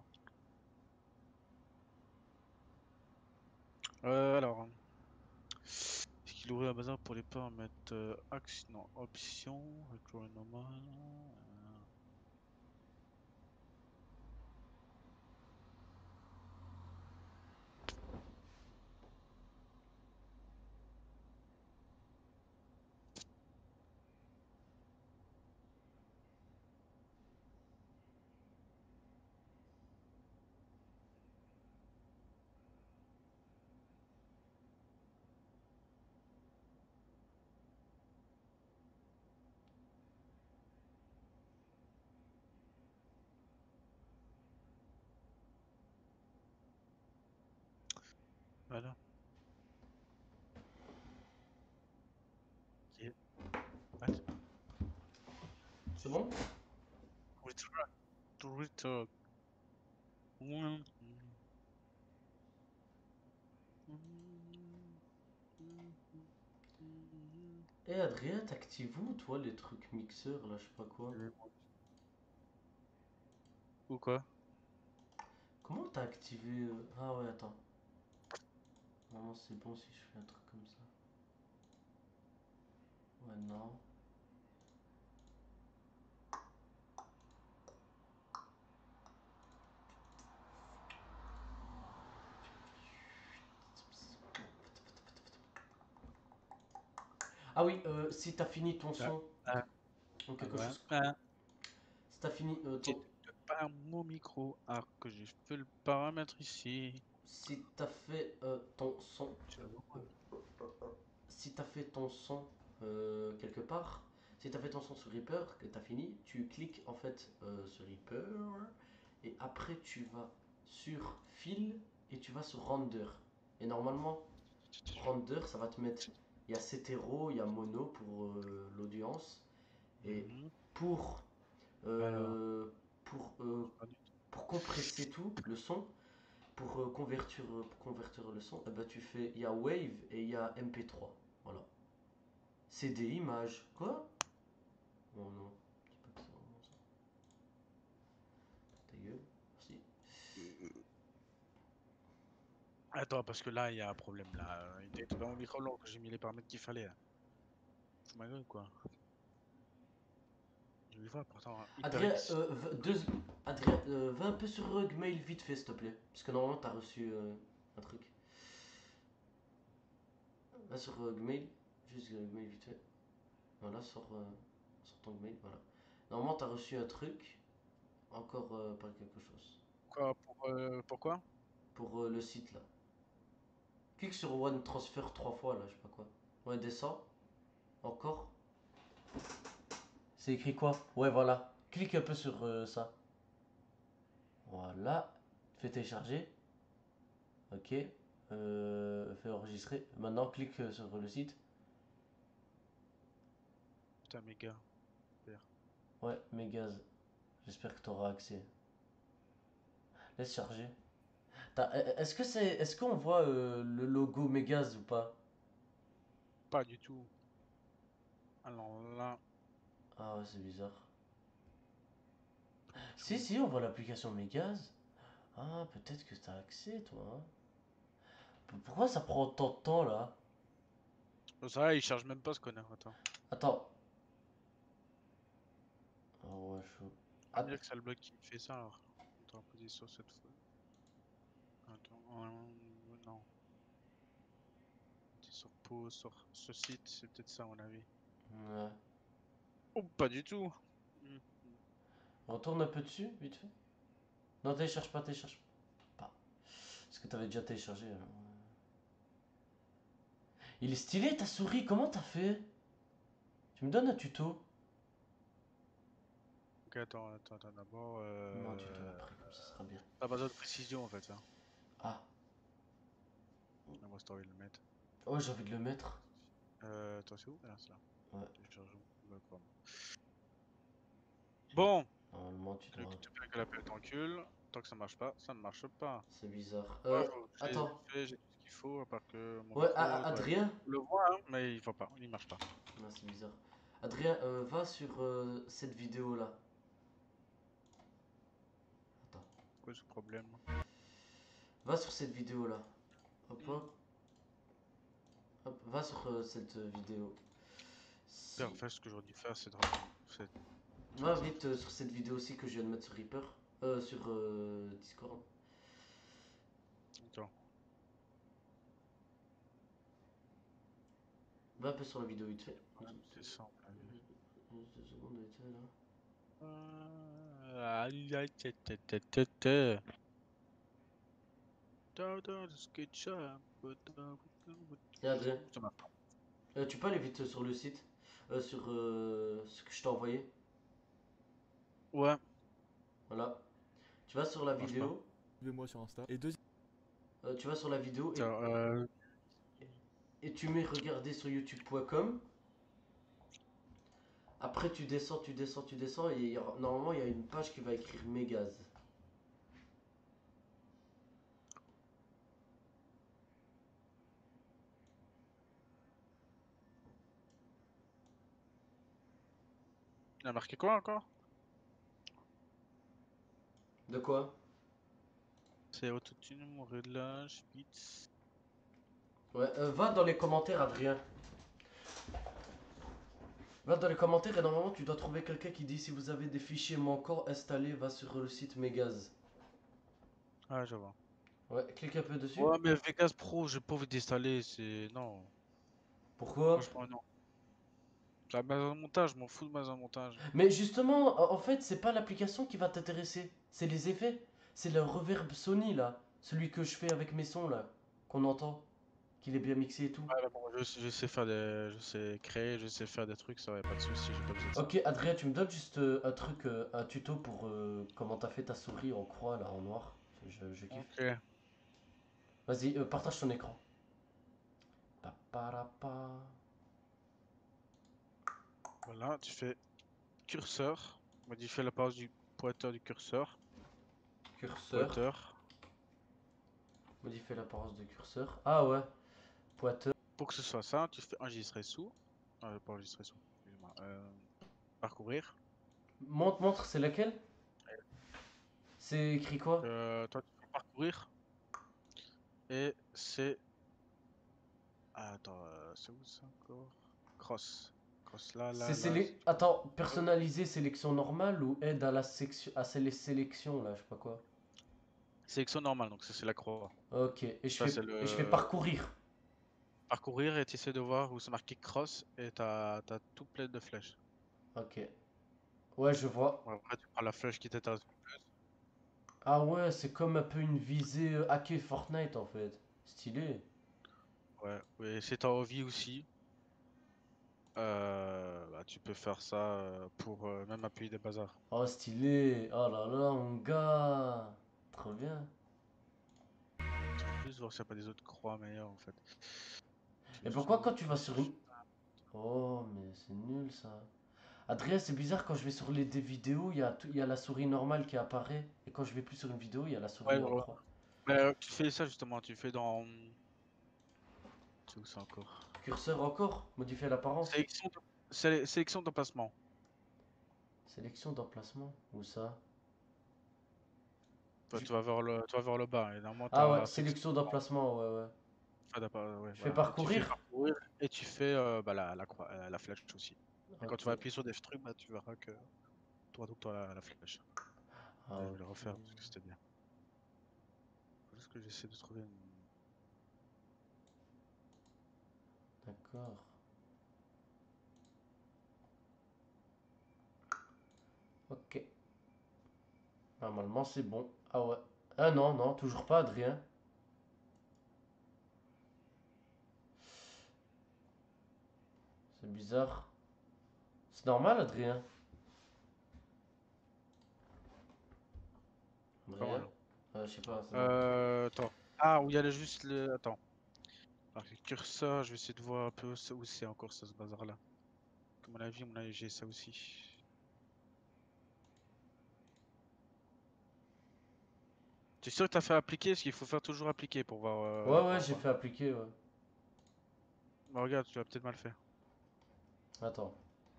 Alors, est-ce qu'il aurait un bazar pour les paramètres action, non, option, recurrent normal. Voilà. Ok. Attends. C'est bon? Retract, retract. Ouais. Eh Adrien, t'actives où toi les trucs mixeurs là, je sais pas quoi? Ou quoi? Comment t'as activé Ah ouais, attends. Non, c'est bon si je fais un truc comme ça. Ouais, non. Ah oui, si t'as fini ton Ah, son ah, ou ah, quelque ouais. chose. Ah, Si t'as fini ton. pas mon micro. Ah, que j'ai fait le paramètre ici. Si t'as fait ton son. Tu vas voir. Si t'as fait ton son quelque part. Si t'as fait ton son sur Reaper, que t'as fini, tu cliques en fait sur Reaper. Et après tu vas sur Fill et tu vas sur Render. Et normalement, Render, ça va te mettre. Il y a stéréo, il y a mono pour l'audience. Et Mhm. pour, Alors, euh, pour, euh, pas du tout. pour compresser tout, le son, pour convertir le son, eh ben, tu fais. Il y a Wave et il y a MP3. Voilà. CD image. Quoi? Oh non, c'est pas que ça, vraiment ça. Ta gueule. Merci. Attends, parce que là, il y a un problème là. Il était pas mon micro long que j'ai mis les paramètres qu'il fallait. Fous ma gueule, quoi. Je lui vois pourtant un Adrien, HyperX. Adrien, va un peu sur Gmail vite fait, s'il te plaît. Parce que normalement, t'as reçu un truc. Va sur Gmail, juste Gmail vite fait. Voilà, sur ton Gmail, voilà. Normalement, t'as reçu un truc, encore par quelque chose. Quoi, pourquoi? Pour le site là. Clique sur One Transfer 3 fois là, je sais pas quoi. Ouais, descends. Encore. C'est écrit quoi? Ouais, voilà. Clique un peu sur ça. Voilà. Fais télécharger. Ok. Fais enregistrer. Maintenant, clique sur le site. Putain, méga. Super. Ouais, Mégaz. J'espère que tu auras accès. Laisse charger. Est-ce qu'on voit le logo Mégaz ou pas? Pas du tout. Alors là, Ah ouais, c'est bizarre. pas du Si, tout. si, on voit l'application Mégaz. Ah, peut-être que t'as accès, toi, hein. Pourquoi ça prend autant de temps, là? Ça va, il charge même pas ce connard. Attends. Attends. Ah ouais, chaud. Ah, Att- bien que ça le bloque qui me fait ça alors. Attends, position cette fois. Attends, non. T'es sur pause, sur ce site, c'est peut-être ça à mon avis. ouais. Oh, pas du tout. Hmm. Retourne un peu dessus, vite fait. Non, télécharge pas, télécharge pas. Parce que t'avais déjà téléchargé. Alors. Il est stylé ta souris, comment t'as fait? Tu me donnes un tuto? Ok, attends, d'abord. Non, un tuto après, comme ça sera bien. T'as pas besoin de précision en fait. Hein. Ah, Moi, c'est envie de le mettre. ouais, j'ai envie de le mettre. Attends, c'est où? Ah, c'est là. Ouais. Téléchargeons le Chrome. Bon, Normalement, tu le dois. tu fais que l'appel t'encule. Tant que ça marche pas, ça ne marche pas. C'est bizarre. Moi, j'ai Attends. fait, j'ai tout ce qu'il faut, à part que mon Ouais, micro doit être. Adrien? On le voit, hein, mais il va pas, il marche pas. Non, c'est bizarre. Adrien, va sur cette vidéo-là. Attends. Quoi ce problème? Va sur cette vidéo-là. Hop, hop. Hop, va sur cette vidéo. Si- En fait, ce que j'aurais dû faire, c'est Va vite sur cette vidéo aussi que je viens de mettre sur Reaper. Sur Discord. Attends. Va un peu sur la vidéo vite fait. C'est simple. 2 secondes vite fait là. Et Adrien, Ça marche. tu peux aller vite sur le site. Sur ce que je t'ai envoyé. Ouais, Voilà. Tu vas sur la marche vidéo. Suivez-moi sur Insta. Et Tu vas sur la vidéo Attends, et tu mets regarder sur youtube.com. Après tu descends, tu descends, tu descends et normalement il y a une page qui va écrire Mégaz. il a marqué quoi encore? De quoi? C'est autotune, mon réglage, beats. Ouais, va dans les commentaires Adrien. Va dans les commentaires et normalement tu dois trouver quelqu'un qui dit si vous avez des fichiers manquants installés, va sur le site Mégaz. Ah, je vois. Ouais, clique un peu dessus. Ouais, mais Vegas Pro, j'ai pas envie d'installer, c'est. Non, Pourquoi? franchement, non. La base de montage, je m'en fous de base de montage. Mais justement, en fait, c'est pas l'application qui va t'intéresser, c'est les effets. C'est le reverb Sony là, celui que je fais avec mes sons là, qu'on entend, qu'il est bien mixé et tout. Ouais, mais bon, je sais faire des. Je sais créer, je sais faire des trucs, ça va pas de soucis, j'ai pas besoin de ça. Ok, Adrien, tu me donnes juste un truc, un tuto pour comment t'as fait ta souris en croix là, en noir. Je kiffe. Ok. Vas-y, partage ton écran. Pa. Voilà, tu fais curseur, modifier la place du pointeur du curseur. Curseur. Pointeur. Modifier l'apparence de curseur. Ah ouais. Pointeur. Pour que ce soit ça, tu fais enregistrer sous. Pas enregistrer sous, excuse-moi. Parcourir. Montre, c'est laquelle? C'est écrit quoi? Toi, tu fais parcourir. Et c'est. Ah, attends, c'est où ça encore? Cross. Cross là. Attends, personnaliser sélection normale ou aide à la section à les sélections là, je sais pas quoi. Sélection normale, donc ça c'est la croix. Ok, et Ça c'est je fais le. parcourir. Parcourir et tu essaies de voir où c'est marqué cross et t'as tout plein de flèches. Ok. Ouais, je vois. Bon, après, tu prends la flèche qui t'intéresse le plus. Ah ouais, c'est comme un peu une visée hackée Fortnite en fait. Stylé. Ouais, et si t'as envie aussi, bah, tu peux faire ça pour même appuyer des bazars. Oh stylé. Oh là là, mon gars. Trop bien. Juste voir s'il n'y a pas des autres croix meilleures en fait. Et pourquoi quand tu vas sur une... Oh, mais c'est nul ça. Adrien, c'est bizarre quand je vais sur des vidéos, il y a la souris normale qui apparaît. Et quand je vais plus sur une vidéo, il y a la Ouais, souris en ouais. croix. Mais tu fais ça justement, tu fais dans. C'est où ça encore? Curseur encore, modifier l'apparence. Sélection d'emplacement. Sélection d'emplacement, où ça? Tu vas vers le bas et normalement Ah ouais, t'as sélection sélection d'emplacement, ouais, ouais. ouais, Je fais voilà. Et tu fais parcourir? parcourir et tu fais bah, la flèche aussi. Et quand tu vas Ok. appuyer sur des trucs, bah, tu verras que tu auras tout le temps la flèche. Ah, Et je vais le ok. refaire parce que c'était bien. Faut juste que j'essaie de trouver une. D'accord. Ok. Normalement, c'est bon. Ah ouais. Ah non, non, toujours pas, Adrien. C'est bizarre. C'est normal, Adrien. Pas Adrien? mal. Je sais pas, c'est normal. Attends. Ah, où il y a juste le. Attends. Alors, le curseur, je vais essayer de voir un peu où c'est encore ça, ce bazar-là. À mon avis, j'ai ça aussi. Tu es sûr que t'as fait appliquer? Parce qu'il faut faire toujours appliquer pour voir. Ouais, ouais, Pour j'ai avoir. fait appliquer, ouais. Bah, regarde, tu l'as peut-être mal fait. Attends.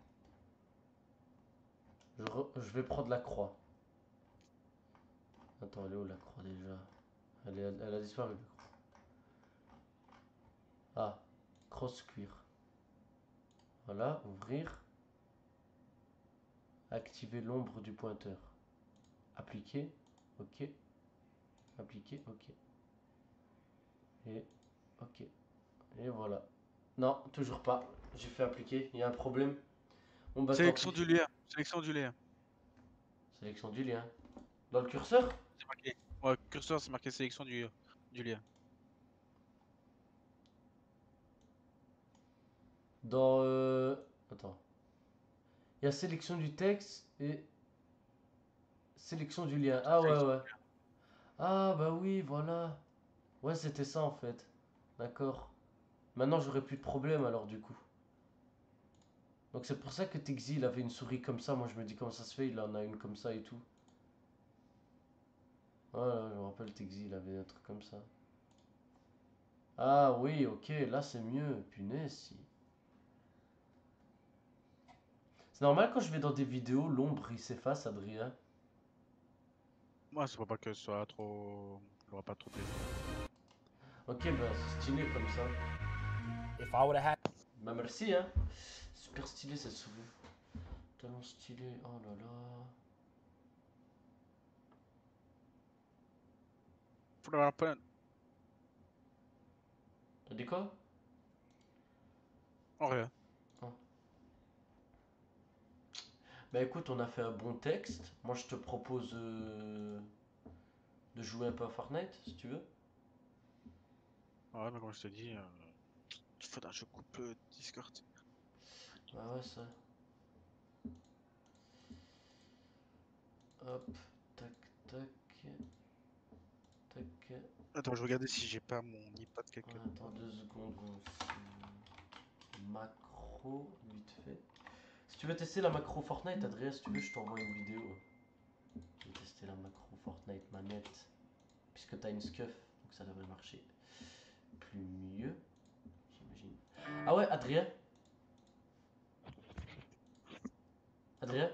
Je vais prendre la croix. Attends, elle est où la croix déjà? Elle a disparu. Ah, cross cuir. Voilà, ouvrir. Activer l'ombre du pointeur. Appliquer. Ok. Appliquer. Ok. Et ok. Et voilà. Non, toujours pas. J'ai fait appliquer. Il y a un problème. Bon bah tant Sélection pis. du lien. Sélection du lien. Sélection du lien. Dans le curseur? C'est marqué. Ouais, curseur, c'est marqué sélection du lien. Dans attends. Il y a sélection du texte et sélection du lien. Ah ouais Sélection. ouais. Ah bah oui, voilà. Ouais, c'était ça en fait. D'accord. Maintenant, j'aurais plus de problème alors du coup. Donc c'est pour ça que Texi il avait une souris comme ça. Moi je me dis comment ça se fait, il en a une comme ça et tout. Voilà, je me rappelle Texi il avait un truc comme ça. Ah oui, ok, là c'est mieux. Punaise, si. C'est normal quand je vais dans des vidéos, l'ombre il s'efface, Adrien. Moi, c'est pas que ce soit trop. Il aura pas trop plaisir. Ok, bah c'est stylé comme ça. If I would have had Bah merci hein. Super stylé cette souris. Tellement stylé, oh là là. Faut l'avoir pas. T'as dit quoi? En rien. Ah. Bah écoute, on a fait un bon texte. Moi je te propose de jouer un peu à Fortnite si tu veux. Ouais, mais comme je te dis, il faudra que je coupe Discord. Ah ouais, ça. Hop, tac, tac, tac. Attends, je regardais si j'ai pas mon iPad quelque Attends part. 2 secondes, macro, vite fait. Si tu veux tester la macro Fortnite, Adrien, si tu veux, je t'envoie une vidéo. Je vais tester la macro Fortnite manette. Puisque t'as une scuff, donc ça devrait marcher plus mieux, j'imagine. Ah ouais, Adrien? Adrien?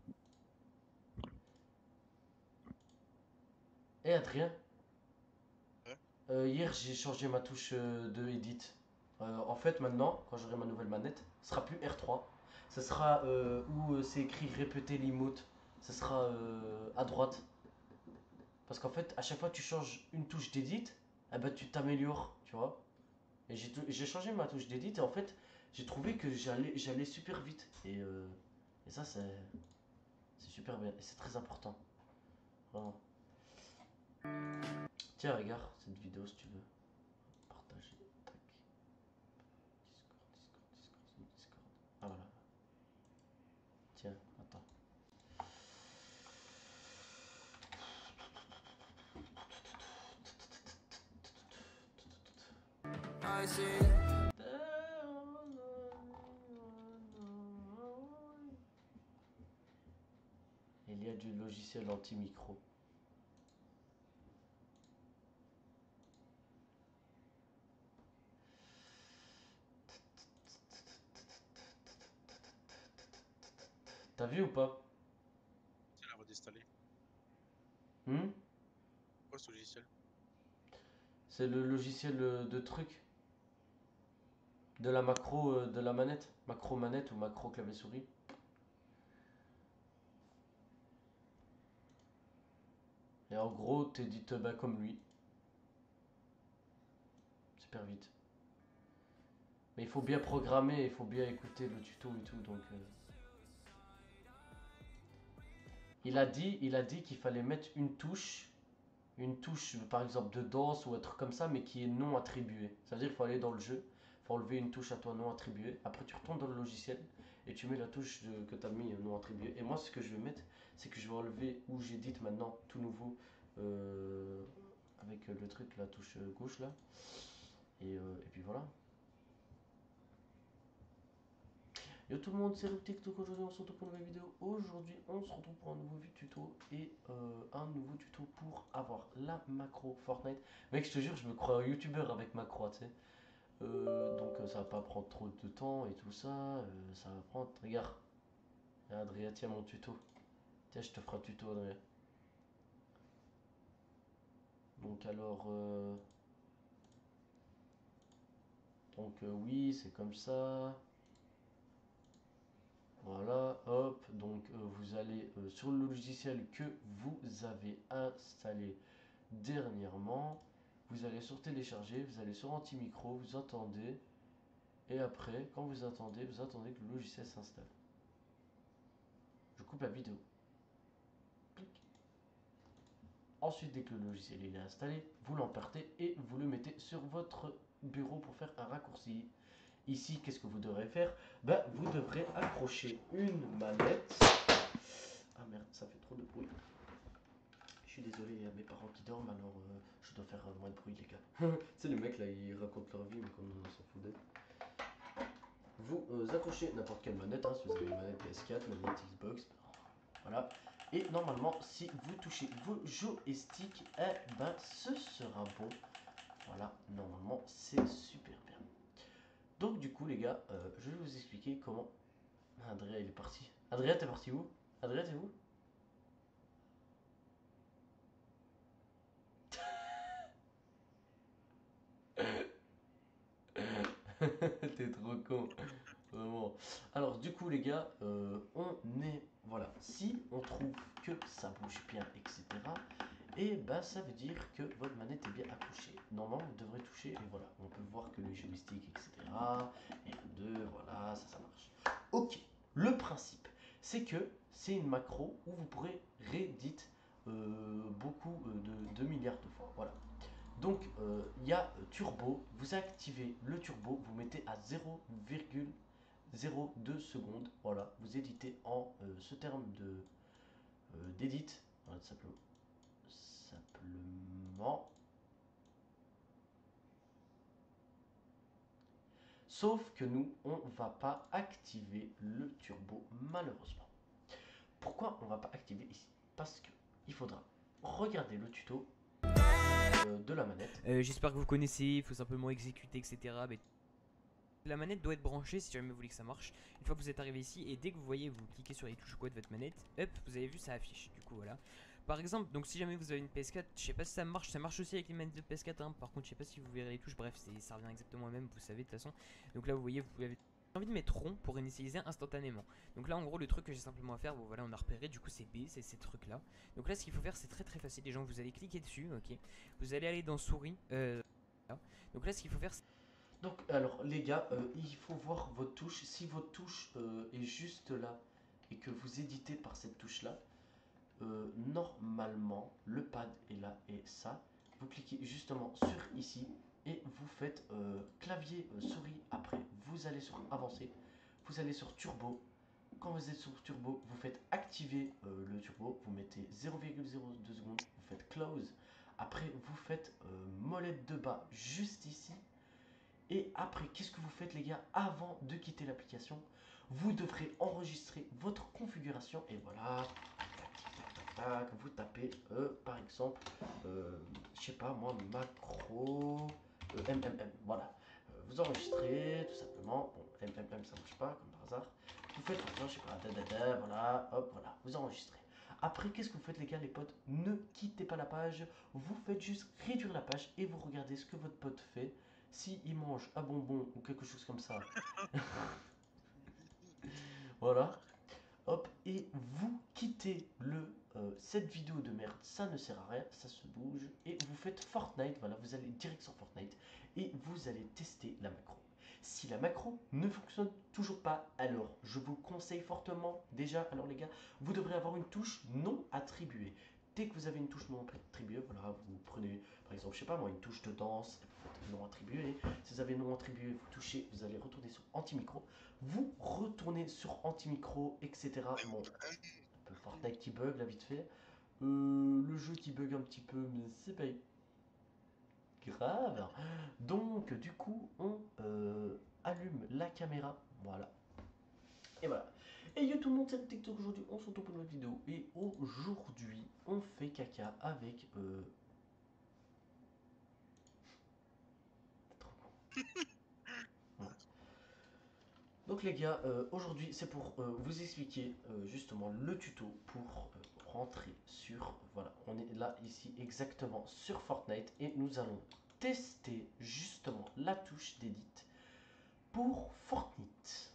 Eh Adrien? Ouais. Hier, j'ai changé ma touche de edit. En fait, maintenant, quand j'aurai ma nouvelle manette, ce sera plus R3. Ce sera où c'est écrit répéter l'emote. Ce sera à droite. Parce qu'en fait, à chaque fois que tu changes une touche d'édit, eh ben, tu t'améliores, tu vois. Et j'ai changé ma touche d'édit et en fait, j'ai trouvé que j'allais super vite. Et ça, c'est super bien. Et c'est très important. Vraiment. Tiens, regarde cette vidéo si tu veux. Partager. Tac. Discord. Ah voilà. Tiens, attends. I see. Il y a du logiciel anti-micro. T'as vu ou pas? C'est là, d'installer. Hmm. Quoi ce logiciel? C'est le logiciel de truc. De la macro, de la manette. Macro manette ou macro clavier souris. Et en gros, t'édites bah, comme lui. Super vite. Mais il faut bien programmer, il faut bien écouter le tuto et tout, donc... Il a dit qu'il fallait mettre une touche par exemple de danse ou un truc comme ça, mais qui est non attribuée. Ça veut dire qu'il faut aller dans le jeu, il faut enlever une touche à toi non attribuée. Après, tu retournes dans le logiciel et tu mets la touche que tu as mis non attribuée. Et moi, ce que je vais mettre, c'est que je vais enlever où j'édite maintenant tout nouveau avec le truc, la touche gauche là. Et puis voilà. Yo tout le monde, c'est le TikTok. Aujourd'hui on se retrouve pour une nouvelle vidéo. Aujourd'hui on se retrouve pour un nouveau tuto et un nouveau tuto pour avoir la macro Fortnite. Mec, je te jure, je me crois un youtubeur avec macro, tu sais. Donc ça va pas prendre trop de temps et tout ça. Ça va prendre. Regarde, Adrien, tiens mon tuto. Tiens, je te ferai un tuto, Adrien. Donc alors. Oui, c'est comme ça. Voilà, hop, donc vous allez sur le logiciel que vous avez installé dernièrement, vous allez sur télécharger, vous allez sur anti-micro, vous attendez, et après, quand vous attendez que le logiciel s'installe. Je coupe la vidéo. Clic. Ensuite, dès que le logiciel est installé, vous l'emportez et vous le mettez sur votre bureau pour faire un raccourci. Ici, qu'est-ce que vous devrez faire? Ben, vous devrez accrocher une manette. Ah merde, ça fait trop de bruit. Je suis désolé, il y a mes parents qui dorment, alors je dois faire moins de bruit, les gars. C'est les mecs là, ils racontent leur vie, mais comme on s'en fout d'eux. Vous accrochez n'importe quelle manette, hein, si vous avez une manette PS4, manette Xbox, voilà. Et normalement, si vous touchez vos joysticks, eh ben, ce sera bon. Voilà, normalement, c'est super bien. Donc du coup les gars, je vais vous expliquer comment... Adrien il est parti. Adrien t'es parti où? Adrien t'es où? T'es trop con. Vraiment. Alors du coup les gars, on est... Voilà, si on trouve que ça bouge bien, etc. Et ben ça veut dire que votre manette est bien accrochée. Normalement vous devrez toucher, et voilà, on peut voir que les joysticks, etc. Et 2, voilà, ça marche. Ok, le principe, c'est que c'est une macro où vous pourrez rééditer beaucoup de 2 milliards de fois. Voilà. Donc il y a turbo, vous activez le turbo, vous mettez à 0,02 secondes, voilà, vous éditez en ce terme de d'édit, voilà, simplement. Sauf que nous, on va pas activer le turbo malheureusement. Pourquoi on va pas activer ici? Parce que il faudra regarder le tuto de la manette. J'espère que vous connaissez, il faut simplement exécuter, etc. Mais la manette doit être branchée si jamais vous voulez que ça marche. Une fois que vous êtes arrivé ici, et dès que vous voyez, vous cliquez sur les touches quoi de votre manette, hop, vous avez vu, ça affiche. Du coup, voilà. Par exemple, donc si jamais vous avez une PS4, je sais pas si ça marche aussi avec les manettes de PS4. Hein. Par contre, je sais pas si vous verrez les touches. Bref, ça revient exactement au même, vous savez de toute façon. Donc là, vous voyez, vous avez envie de mettre rond pour initialiser instantanément. Donc là, en gros, le truc que j'ai simplement à faire, bon voilà, on a repéré. Du coup, c'est B, c'est ces trucs là. Donc là, ce qu'il faut faire, c'est très facile. Les gens, vous allez cliquer dessus, ok. Vous allez aller dans souris. Là. Donc là, ce qu'il faut faire, c'est... Donc, alors les gars, il faut voir votre touche. Si votre touche est juste là et que vous éditez par cette touche là, normalement le pad est là et ça. Vous cliquez justement sur ici et vous faites clavier souris. Après, vous allez sur avancer, vous allez sur turbo. Quand vous êtes sur turbo, vous faites activer le turbo, vous mettez 0,02 secondes, vous faites close. Après, vous faites molette de bas juste ici. Et après, qu'est-ce que vous faites les gars? Avant de quitter l'application, vous devrez enregistrer votre configuration. Et voilà, vous tapez par exemple, je sais pas moi, macro MMM. Voilà, vous enregistrez tout simplement. Bon, MMM ça marche pas comme par hasard. Vous faites je sais pas, voilà, hop, voilà, vous enregistrez. Après, qu'est-ce que vous faites les gars, les potes? Ne quittez pas la page, vous faites juste réduire la page et vous regardez ce que votre pote fait. Si il mange un bonbon ou quelque chose comme ça, voilà, hop, et vous quittez cette vidéo de merde, ça ne sert à rien, ça se bouge, et vous faites Fortnite, voilà, vous allez direct sur Fortnite, et vous allez tester la macro. Si la macro ne fonctionne toujours pas, alors je vous conseille fortement déjà, alors les gars, vous devrez avoir une touche non attribuée. Dès que vous avez une touche non attribuée, voilà, vous prenez par exemple, je sais pas moi, une touche de danse, vous faites non attribuée. Si vous avez non attribué, vous touchez, vous allez retourner sur anti-micro. Vous retournez sur anti-micro, etc. Bon, un peu Fortnite qui bug là vite fait. Le jeu qui bug un petit peu, mais c'est pas grave. Donc, du coup, on allume la caméra. Voilà. Et voilà. Et yo tout le monde, c'est TikTok aujourd'hui. On se retrouve pour une nouvelle vidéo. Et aujourd'hui, on fait caca avec. Trop con. Voilà. Donc les gars, aujourd'hui c'est pour vous expliquer justement le tuto pour rentrer sur, voilà, on est là ici exactement sur Fortnite et nous allons tester justement la touche d'édit pour Fortnite.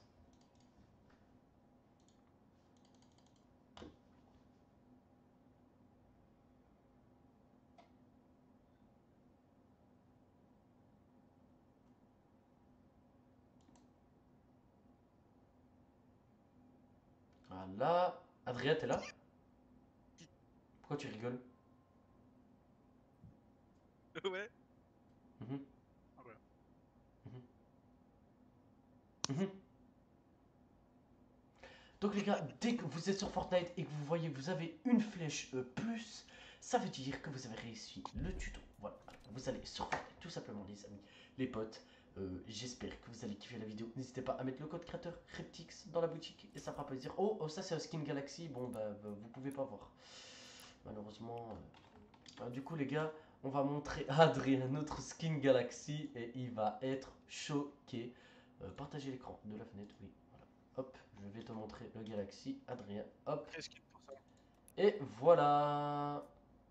Voilà. Adrien, t'es là? Pourquoi tu rigoles? Ouais. Mhm. Ah ouais. Mhm. Donc les gars, dès que vous êtes sur Fortnite et que vous voyez que vous avez une flèche plus, ça veut dire que vous avez réussi le tuto. Voilà, vous allez sur Fortnite tout simplement les amis, les potes. J'espère que vous allez kiffer la vidéo. N'hésitez pas à mettre le code créateur Cryptix dans la boutique et ça fera plaisir. Oh, ça c'est un skin Galaxy, bon bah vous pouvez pas voir. Malheureusement. Du coup les gars, on va montrer à Adrien notre skin Galaxy et il va être choqué. Partagez l'écran de la fenêtre, oui. Voilà. Hop, je vais te montrer le Galaxy, Adrien. Hop. Qu'est-ce qu'il pour ça? Et voilà.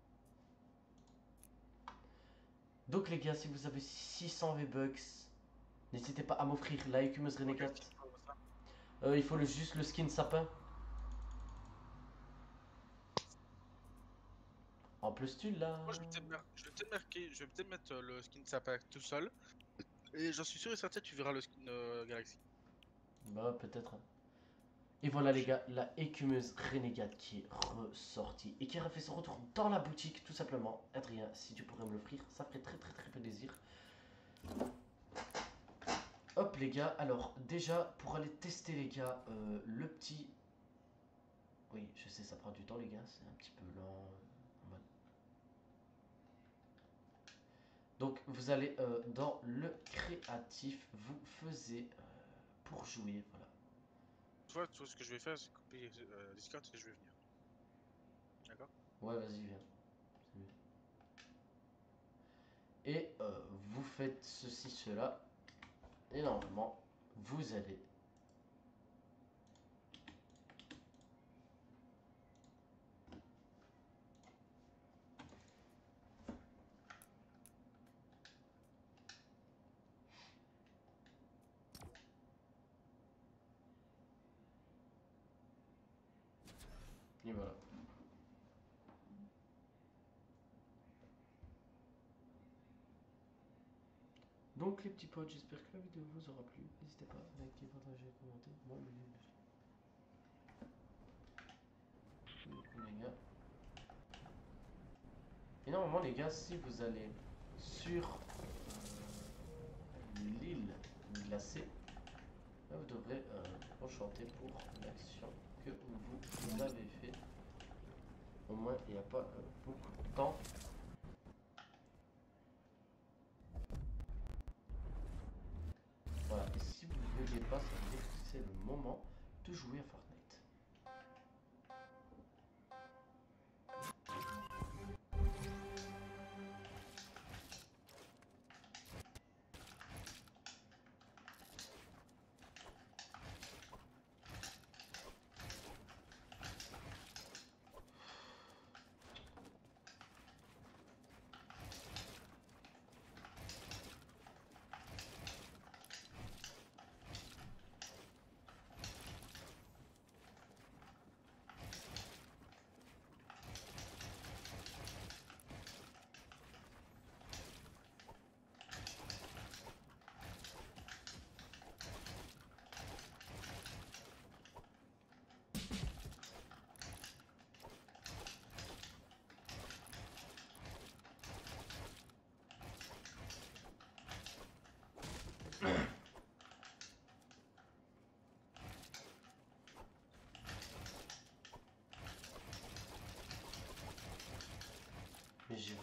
Donc les gars, si vous avez 600 V-Bucks, n'hésitez pas à m'offrir la écumeuse Renegade. Qu'est-ce qu'il faut ça? Il faut juste le skin sapin. En plus tu l'as. Moi, je vais peut-être marquer, je vais peut-être mettre le skin sapin tout seul. Et j'en suis sûr et certain, tu verras le skin Galaxy. Bah peut-être. Et voilà les gars, la écumeuse Renegade qui est ressortie et qui a fait son retour dans la boutique tout simplement. Adrien, si tu pourrais me l'offrir, ça ferait très plaisir. Hop les gars, alors déjà pour aller tester les gars, le petit... Oui, je sais ça prend du temps les gars, c'est un petit peu lent. Donc vous allez dans le créatif, vous faisiez pour jouer, voilà. Toi, ce que je vais faire, c'est couper Discord et je vais venir. D'accord? Ouais, vas-y, viens. C'est mieux. Et vous faites ceci, cela. Et normalement, vous allez... Et voilà. Donc les petits potes, j'espère que la vidéo vous aura plu. N'hésitez pas à liker, partager, commenter. Moi, les gars. Et normalement les gars, si vous allez sur l'île glacée, là, vous devrez enchanter pour l'action que vous avez fait. Au moins il n'y a pas beaucoup de temps. Voilà, et si vous ne voyez pas, ça veut dire que c'est le moment de jouer à Fortnite.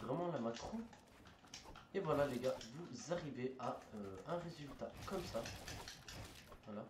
vraiment la macro. Et voilà les gars, vous arrivez à un résultat comme ça. Voilà.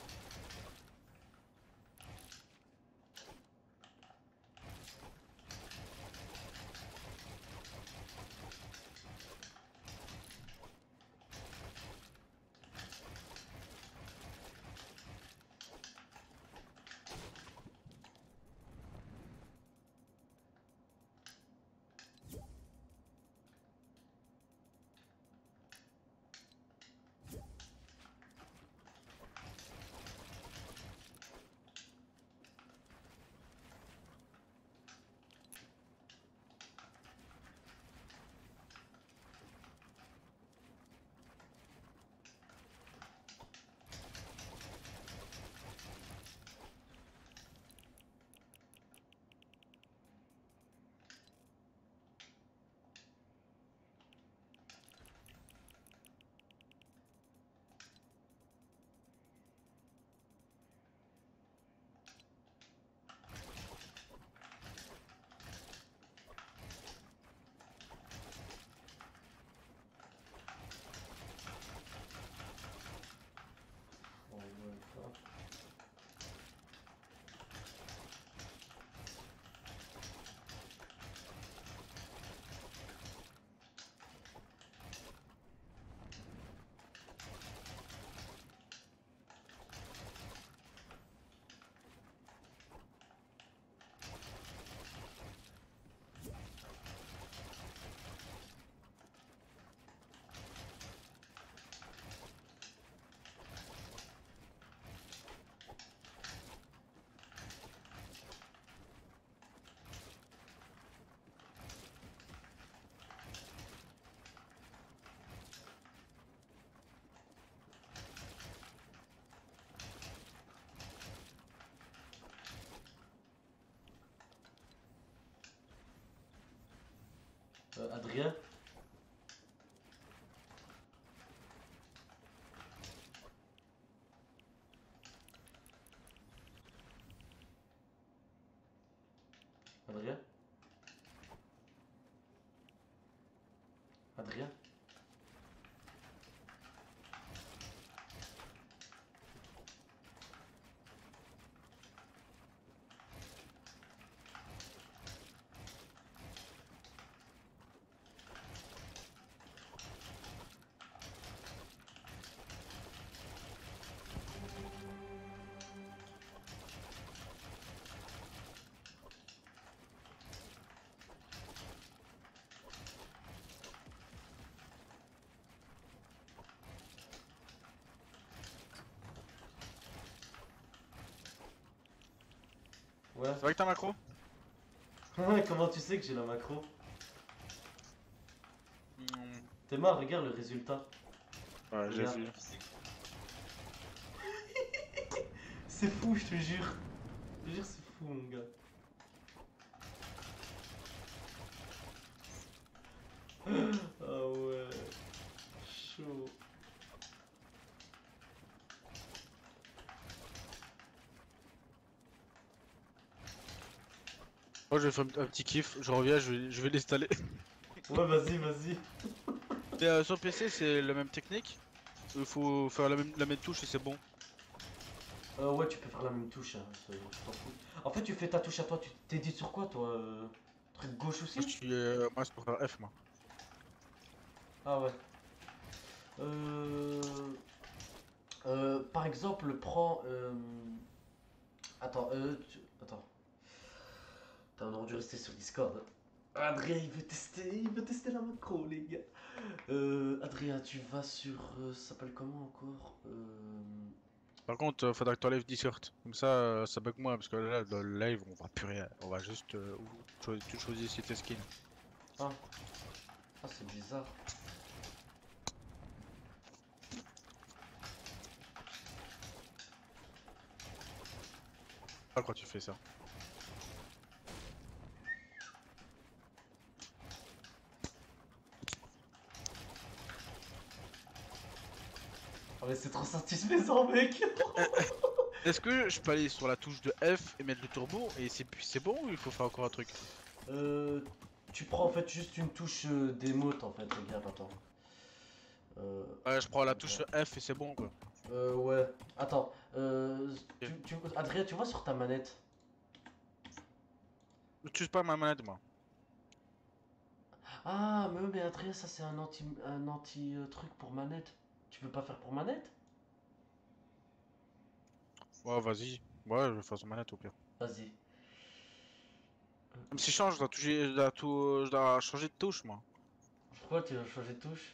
Adrien? Adrien? Adrien? Ouais. C'est vrai que t'as macro? Ouais, comment tu sais que j'ai la macro? T'es marre, regarde le résultat. Ouais, j'ai Regarde. vu. C'est fou, je te jure. Je te jure, c'est fou, mon gars. Ah ouais. Chaud. Moi je vais faire un petit kiff, je reviens, je vais l'installer. Ouais, vas-y, vas-y. Et sur PC c'est la même technique. Il faut faire la même touche et c'est bon. Ouais, tu peux faire la même touche, hein, je t'en fous. En fait, tu fais ta touche à toi, tu t'es dit sur quoi, toi truc gauche aussi? Moi c'est pour faire F moi. Ah ouais. Par exemple, prends. Attends, attends. T'as on aurait dû rester sur Discord. Adrien, il veut tester la macro, les gars. Adrien, tu vas sur. Ça s'appelle comment encore Par contre faudra que tu enlèves Discord. Comme ça ça bug moins parce que là dans le live on va plus rien. On va juste tu choisis si tes skins. Ah, ah c'est bizarre. Pas quand tu fais ça. Ah mais c'est trop satisfaisant, mec. Est-ce que je peux aller sur la touche de F et mettre le turbo et c'est bon ou il faut faire encore un truc? Tu prends en fait juste une touche d'émote en fait, regarde, attends. Ouais, je prends la touche F et c'est bon quoi. Ouais. Attends, Adrien, tu vois sur ta manette? J'utilise pas ma manette moi. Ah, mais, ouais, mais Adrien, ça c'est un anti truc pour manette. Tu veux pas faire pour manette? Ouais, vas-y. Ouais, je vais faire sur manette au pire. Vas-y. Même si je change, je dois changer de touche moi. Pourquoi tu veux changer de touche?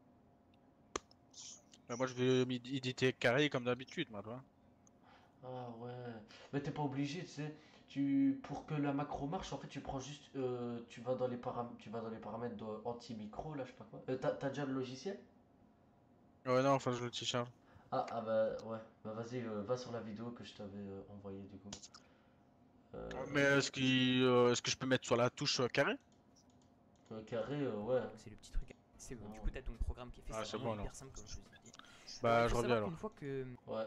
Mais moi je vais éditer carré comme d'habitude, moi, tu vois. Ah ouais. Mais t'es pas obligé, tu sais. Pour que la macro marche, en fait, tu prends juste, tu vas dans les paramètres anti-micro, là, je sais pas quoi. T'as déjà le logiciel? Ouais, non, enfin je le t-charge. Ah bah ouais. Bah vas-y, va sur la vidéo que je t'avais envoyée du coup. Mais est-ce que je peux mettre sur la touche carré? Carré, ouais. C'est le petit truc. C'est bon. Non. Du coup, t'as ton programme qui est fait. Ah, C'est c'est vraiment bon, hyper alors. simple comme je vous ai dit. Bah, Il je faut reviens savoir alors. qu'une fois que Ouais.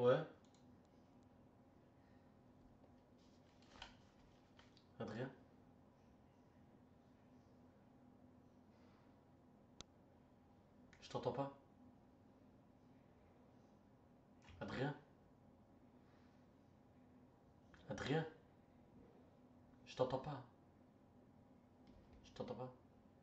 Ouais. Adrien? Je t'entends pas. Adrien? Adrien? Je t'entends pas. Je t'entends pas.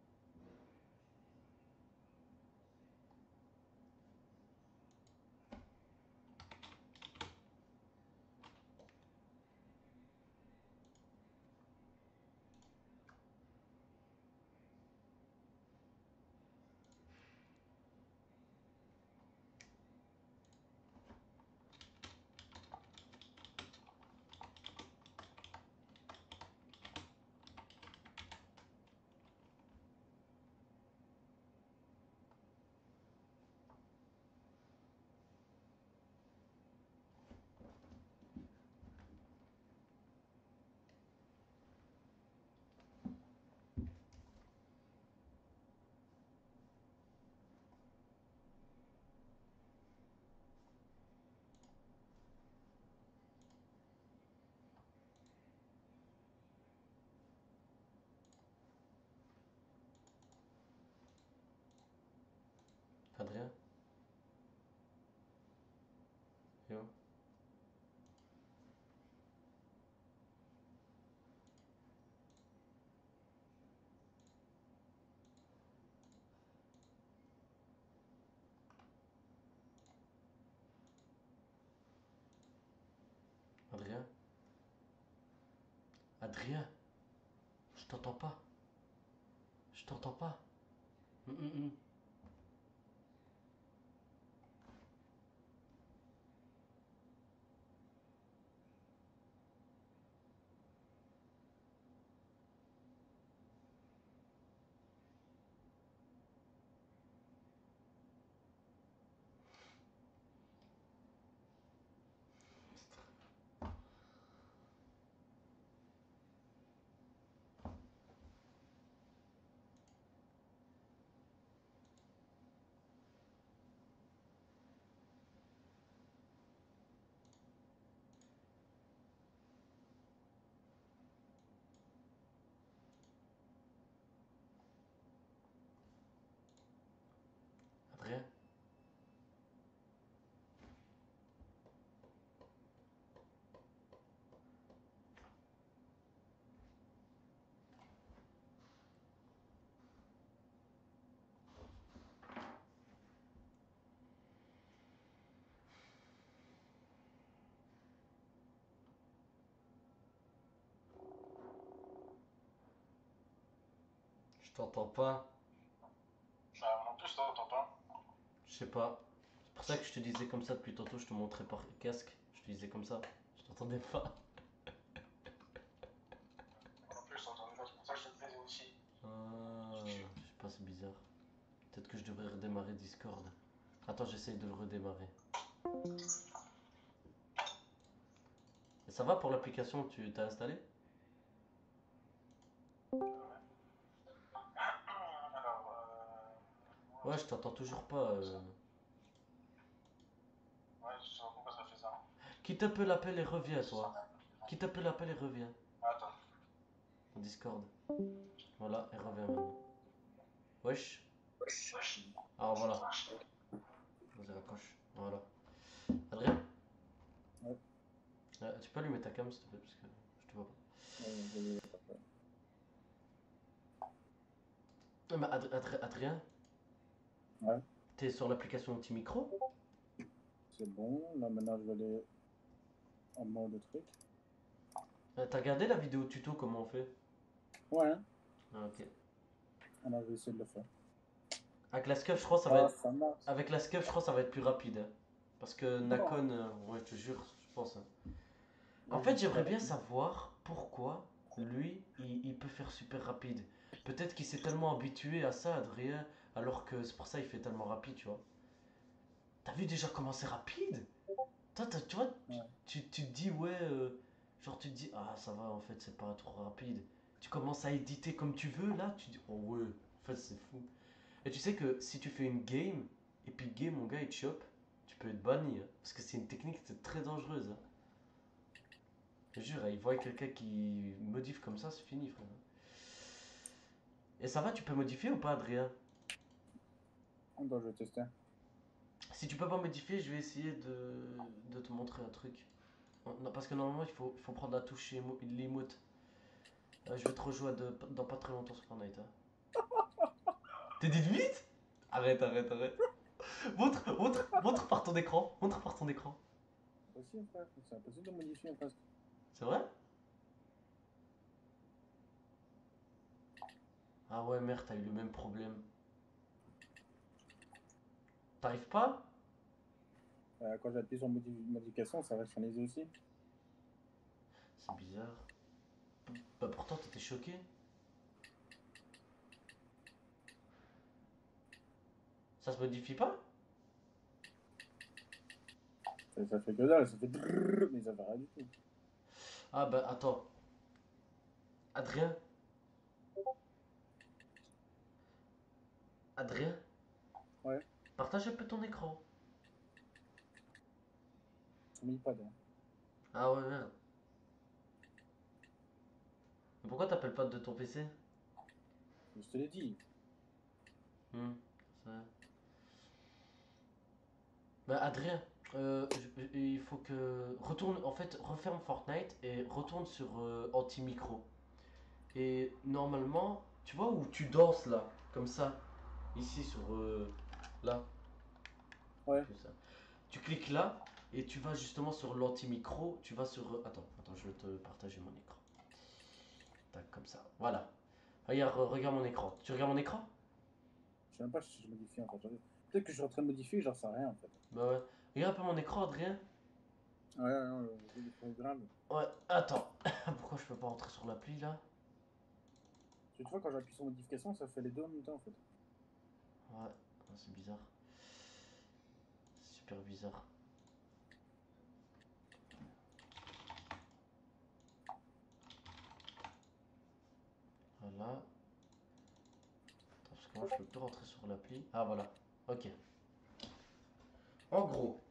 Adrien? Yo. Adrien? Adrien? Je t'entends pas. Je t'entends pas. Hum, hum, hum. Adrien? Je t'entends pas. Bah, non plus, je t'entends pas. Je sais pas. C'est pour ça que je te disais comme ça depuis tantôt, je te montrais par casque. Je te disais comme ça. Je t'entendais pas. Non plus, je t'entendais pas, c'est pour ça que je te le faisais aussi. Je sais pas, c'est bizarre. Peut-être que je devrais redémarrer Discord. Attends, j'essaye de le redémarrer. Et ça va pour l'application que tu t'as installée? Alors, Ouais, je t'entends toujours pas. ouais, je sais pas pourquoi ça fait ça. Qui te peut l'appel et reviens, toi. Qui te peut l'appel et reviens. Attends. En Discord. Voilà, et reviens maintenant. Wesh. Alors voilà. Vas-y, raccroche. Voilà. Adrien? Ouais. Tu peux allumer ta cam s'il te plaît, parce que je te vois pas. Mais Adrien? Ouais. T'es sur l'application anti-micro? C'est bon, là maintenant je vais aller en mode truc. T'as regardé la vidéo tuto comment on fait? Ouais, hein. Ah, ok. Alors je vais essayer de le faire. Avec la SCUF, je crois ça va être... Ça marche. Avec la SCUF, je crois ça va être plus rapide. Hein. Parce que Nakon, ouais, je te jure, je pense. Hein. En fait, j'aimerais bien savoir pourquoi lui, il peut faire super rapide. Peut-être qu'il s'est tellement habitué à ça, Adrien, alors que c'est pour ça il fait tellement rapide, tu vois. T'as vu déjà comment c'est rapide? Toi, tu vois, Ouais. tu te dis, ouais, genre tu te dis, ah ça va, en fait, c'est pas trop rapide. Tu commences à éditer comme tu veux, là, tu dis, oh ouais, en fait, c'est fou. Et tu sais que si tu fais une game, et puis game, mon gars, il te chope, tu peux être banni, hein, parce que c'est une technique très dangereuse. Hein. Je te jure, il voit quelqu'un qui modifie comme ça, c'est fini, frère. Et ça va, tu peux modifier ou pas, Adrien? Attends, je vais tester. Si tu peux pas modifier, je vais essayer de te montrer un truc. Non, parce que normalement, il faut prendre la touche l'emote. Je vais te rejoindre dans pas très longtemps sur Fortnite. Hein. T'es dit vite? Arrête, arrête, arrête. Montre par ton écran. Montre par ton écran. C'est impossible, frère. C'est impossible de modifier presque. C'est vrai? Ah ouais, merde, t'as eu le même problème. T'arrives pas? Quand j'appuie sur modification, ça va changer aussi. C'est bizarre. Bah pourtant, t'étais choqué. Ça se modifie pas? Ça fait que dalle, ça fait drrrr, mais ça fait rien du tout. Ah bah attends. Adrien? Adrien? Ouais. Partage un peu ton écran. Ça met pas dedans. Ah ouais, merde. Mais pourquoi t'appelles pas de ton PC? Je te l'ai dit. C'est vrai. Bah Adrien, il faut que... Retourne, en fait, referme Fortnite et retourne sur anti-micro. Et normalement, tu vois où tu danses là, comme ça, ici sur... là. Ouais. Comme ça. Tu cliques là et tu vas justement sur l'anti-micro, tu vas sur... Attends, je vais te partager mon écran. Tac, comme ça, voilà. Regarde, regarde mon écran. Tu regardes mon écran? Je sais même pas si je modifie en fait. Peut-être que je suis en train de modifier, j'en sais rien en fait. Bah ouais. Regarde un peu mon écran, Adrien. Ouais, non, le programme. Ouais, attends. Pourquoi je peux pas rentrer sur l'appli là? Tu vois, quand j'appuie sur modification, ça fait les deux en même temps en fait. Ouais, c'est bizarre. C'est super bizarre. Voilà. Attends, parce que moi je peux plus rentrer sur l'appli. Ah voilà. Ok. En gros.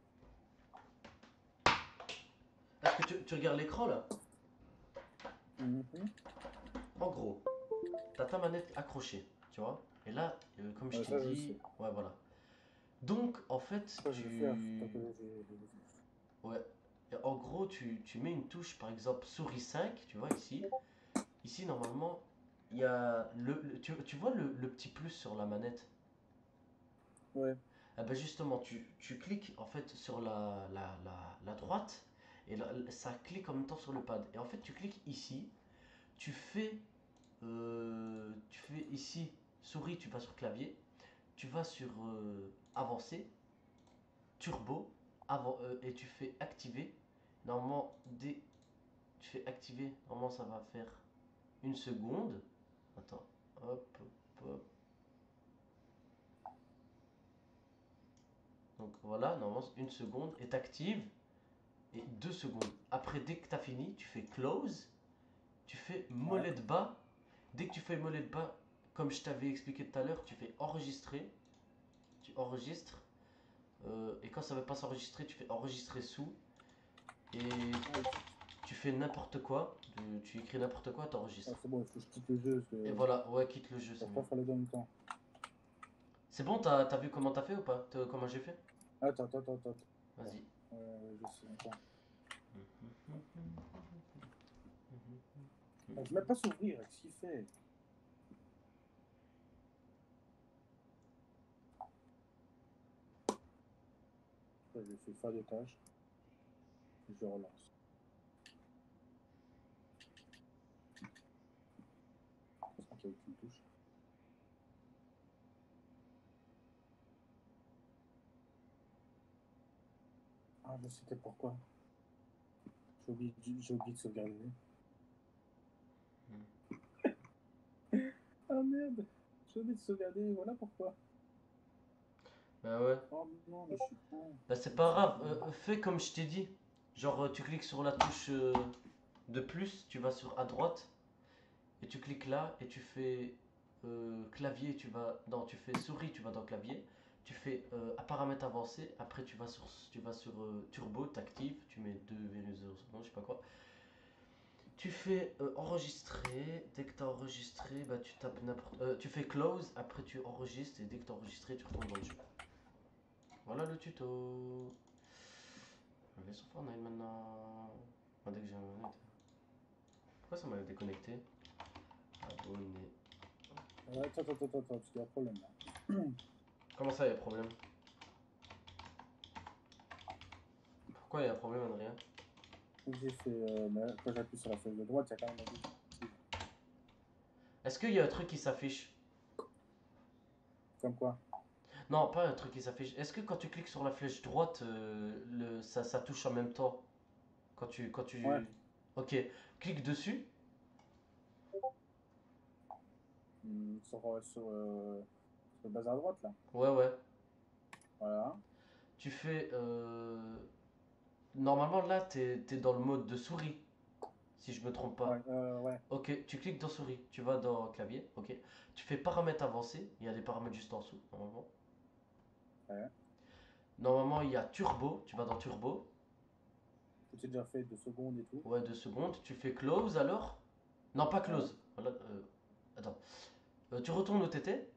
Est-ce que tu regardes l'écran là? En gros. T'as ta manette accrochée, tu vois. Et là, comme je Ouais, t'ai ça, je dit. sais. Ouais, voilà. Donc, en fait, Ça, je vais faire. Tant que Ouais. Et en gros, tu mets une touche, par exemple, souris 5, tu vois ici. Ici, normalement, il y a tu vois le petit plus sur la manette. Ouais. Ah ben justement, tu cliques en fait sur la droite et ça clique en même temps sur le pad. Et en fait, tu cliques ici, tu fais ici souris, tu vas sur clavier, tu vas sur avancer, turbo, et tu fais activer. Normalement, dès tu fais activer, normalement ça va faire une seconde. Attends, hop, hop, hop. Donc voilà, normalement une seconde et t'actives et 2 secondes. Après, dès que tu as fini, tu fais close, tu fais mollet de bas. Dès que tu fais mollet de bas, comme je t'avais expliqué tout à l'heure, tu fais enregistrer. Tu enregistres. Et quand ça ne veut pas s'enregistrer, tu fais enregistrer sous. Et tu fais n'importe quoi. Tu écris n'importe quoi, t'enregistres. Ah, c'est bon, il faut que je quitte le jeu. Et voilà, ouais, quitte le jeu. Je peux pas faire les deux en même temps. C'est bon, t'as vu comment t'as fait ou pas? Comment j'ai fait? Attends. Vas-y. Je sais, attends. Je ne mets pas s'ouvrir, qu'est-ce qu'il fait? Je fais faire des tâches. Je relance. Je pense qu'il y a une touche. Ah, je sais pourquoi. J'ai oublié de sauvegarder. Ah merde, j'ai oublié de sauvegarder, voilà pourquoi. Bah ouais. Oh non, mais je suis con. Bah c'est pas grave, fais comme je t'ai dit. Genre tu cliques sur la touche de plus, tu vas sur à droite et tu cliques là et tu fais clavier, tu vas tu fais souris, tu vas dans clavier, Tu fais à paramètres avancés, après tu vas sur turbo, t'actives, tu mets 2,0 secondes, je sais pas quoi. Tu fais enregistrer, dès que tu as enregistré, bah, tu tapes n'importe. Tu fais close, après tu enregistres et dès que tu as enregistré, tu retournes dans le jeu. Voilà le tuto. Je vais sur Fortnite maintenant. Ah, dès que j'ai un manette. Pourquoi ça m'a déconnecté? Abonné. Attends, parce qu'il y a un problème là. Comment ça, il y a problème? Pourquoi il y a un problème, Adrien? J'ai fait. Mais quand j'appuie sur la flèche de droite, il y a quand même un but. Est-ce qu'il y a un truc qui s'affiche? Comme quoi? Non, pas un truc qui s'affiche. Est-ce que quand tu cliques sur la flèche droite, ça touche en même temps? Quand tu... Ouais. Ok, clique dessus. Sur le bas à droite là. Ouais, ouais. Voilà. Tu fais... Normalement, là, t'es dans le mode de souris. Si je me trompe pas. Ouais. Ok, tu cliques dans souris. Tu vas dans clavier. Ok. Tu fais paramètres avancés. Il y a des paramètres juste en dessous, normalement. Ouais. Normalement, il y a turbo. Tu vas dans turbo. Tout est déjà fait, 2 secondes et tout. Ouais, 2 secondes. Tu fais close alors. Non, pas close. Voilà, attends. Tu retournes au TT.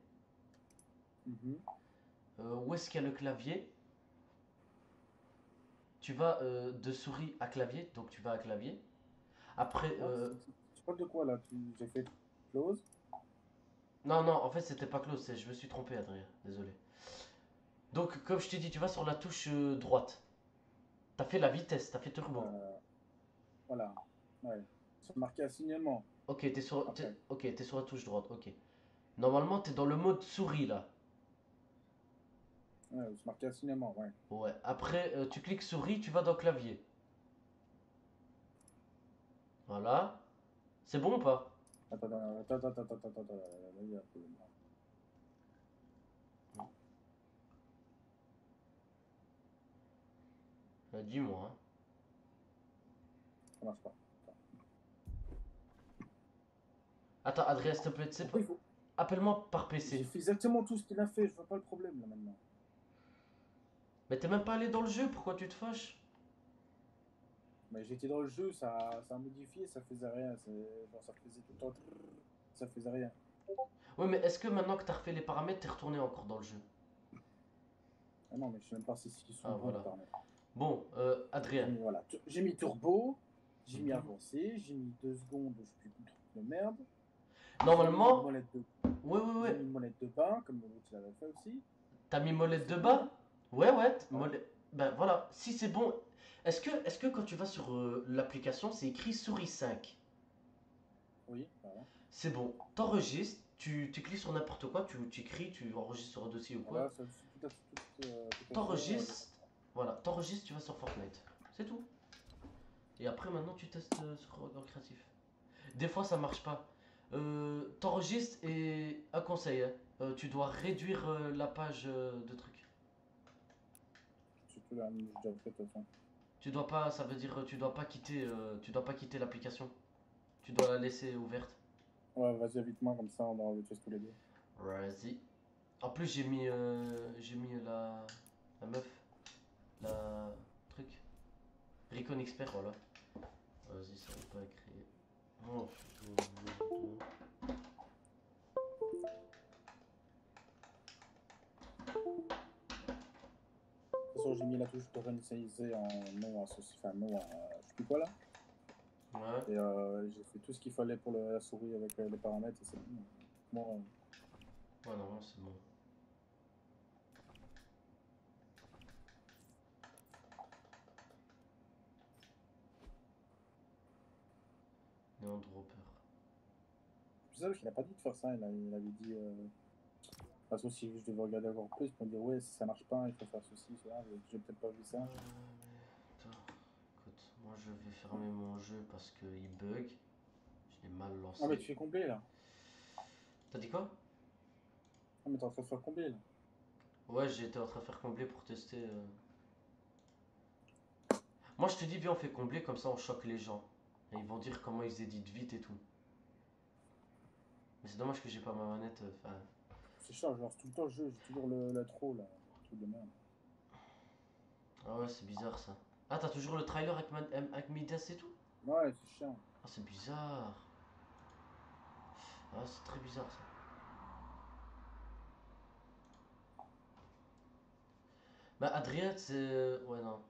Où est-ce qu'il y a le clavier? Tu vas de souris à clavier. Donc tu vas à clavier. Après... Tu parles de quoi là? J'ai fait close. Non, non, en fait, c'était pas close. Je me suis trompé, Adrien. Désolé. Donc, comme je t'ai dit, tu vas sur la touche droite. T'as fait la vitesse, t'as fait turbo. Voilà. Ouais. C'est marqué assignement. Ok, t'es sur, Après. t'es sur la touche droite. Ok. Normalement, t'es dans le mode souris là. Ouais, c'est marqué assignement, ouais. Ouais. Après, tu cliques souris, tu vas dans clavier. Voilà. C'est bon ou pas? Attends. Là, il y a un problème. Dis-moi. Hein. Ça marche pas. Attends, Adrien, s'il te plaît, tu sais pas. Pourquoi il faut... Appelle-moi par J'ai PC. fait exactement tout ce qu'il a fait, je vois pas le problème là maintenant. Mais t'es même pas allé dans le jeu, pourquoi tu te fâches? Mais j'étais dans le jeu, ça a modifié, ça faisait rien. Genre, ça faisait tout le temps. Ça faisait rien. Ouais, mais est-ce que maintenant que t'as refait les paramètres, t'es retourné encore dans le jeu? Ah non, mais je sais même pas si ils sont Ah, bons voilà. les paramètres. Bon, Adrien. Voilà. J'ai mis turbo, j'ai mis avancé, j'ai mis 2 secondes, je sais plus le truc de merde. Normalement. J'ai mis une molette Ouais. J'ai mis une molette de bain, comme l'autre il avait fait aussi. T'as mis molette de bas? Ouais. Ben voilà, si c'est bon. Est-ce que quand tu vas sur l'application, c'est écrit souris 5? Oui, voilà. C'est bon, t'enregistres, tu cliques sur n'importe quoi, tu écris, tu enregistres sur un dossier ou quoi. Voilà, tout T'enregistres, voilà, t'enregistres, tu vas sur Fortnite. C'est tout. Et après, maintenant, tu testes dans le créatif. Des fois, ça marche pas. T'enregistres et un conseil, hein, tu dois réduire la page de trucs. Surtout là, j'ai déjà fait de toute façon. Tu dois pas, ça veut dire tu dois pas quitter l'application. Tu dois la laisser ouverte. Ouais, vas-y, invite-moi, comme ça on aura le test tous les deux. Vas-y. En plus j'ai mis la meuf, la truc. Recon Expert, voilà. Vas-y, ça va pas créer. Oh, De toute façon, j'ai mis la touche de réinitialiser en non associé, enfin non à je sais plus quoi là. ouais. Et j'ai fait tout ce qu'il fallait pour la souris avec les paramètres et c'est bon. Bon, Ouais, non, c'est bon. Néon Dropper. c'est ça parce qu'il a pas dit de faire ça, il avait dit. De toute façon, si je devais regarder encore plus pour me dire ouais, si ça marche pas, il faut faire ceci, cela, j'ai peut-être pas vu ça. Attends, écoute, moi je vais fermer mon jeu parce qu'il bug. Je l'ai mal lancé. Ah, mais tu fais combler là? T'as dit quoi? Ah, mais t'es en train de faire combler là? Ouais, j'étais en train de faire combler pour tester. Moi je te dis, viens, on fait combler, comme ça on choque les gens. Et ils vont dire comment ils éditent vite et tout. Mais c'est dommage que j'ai pas ma manette. Enfin, C'est chiant, je lance tout le temps le jeu, j'ai toujours l'intro là. Truc de merde. Ah ouais, c'est bizarre ça. Ah, t'as toujours le trailer avec Midas et tout? Ouais, c'est chiant. Ah, c'est bizarre. Ah, c'est très bizarre ça. Bah, Adrien, c'est. Ouais, non.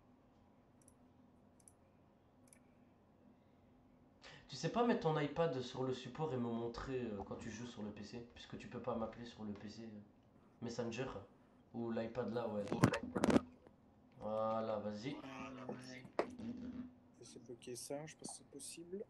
Tu sais pas mettre ton iPad sur le support et me montrer quand tu joues sur le PC? Puisque tu peux pas m'appeler sur le PC Messenger. Ou l'iPad là, ouais. Voilà, vas-y. J'essaie de bloquer ça, je sais pas si c'est possible.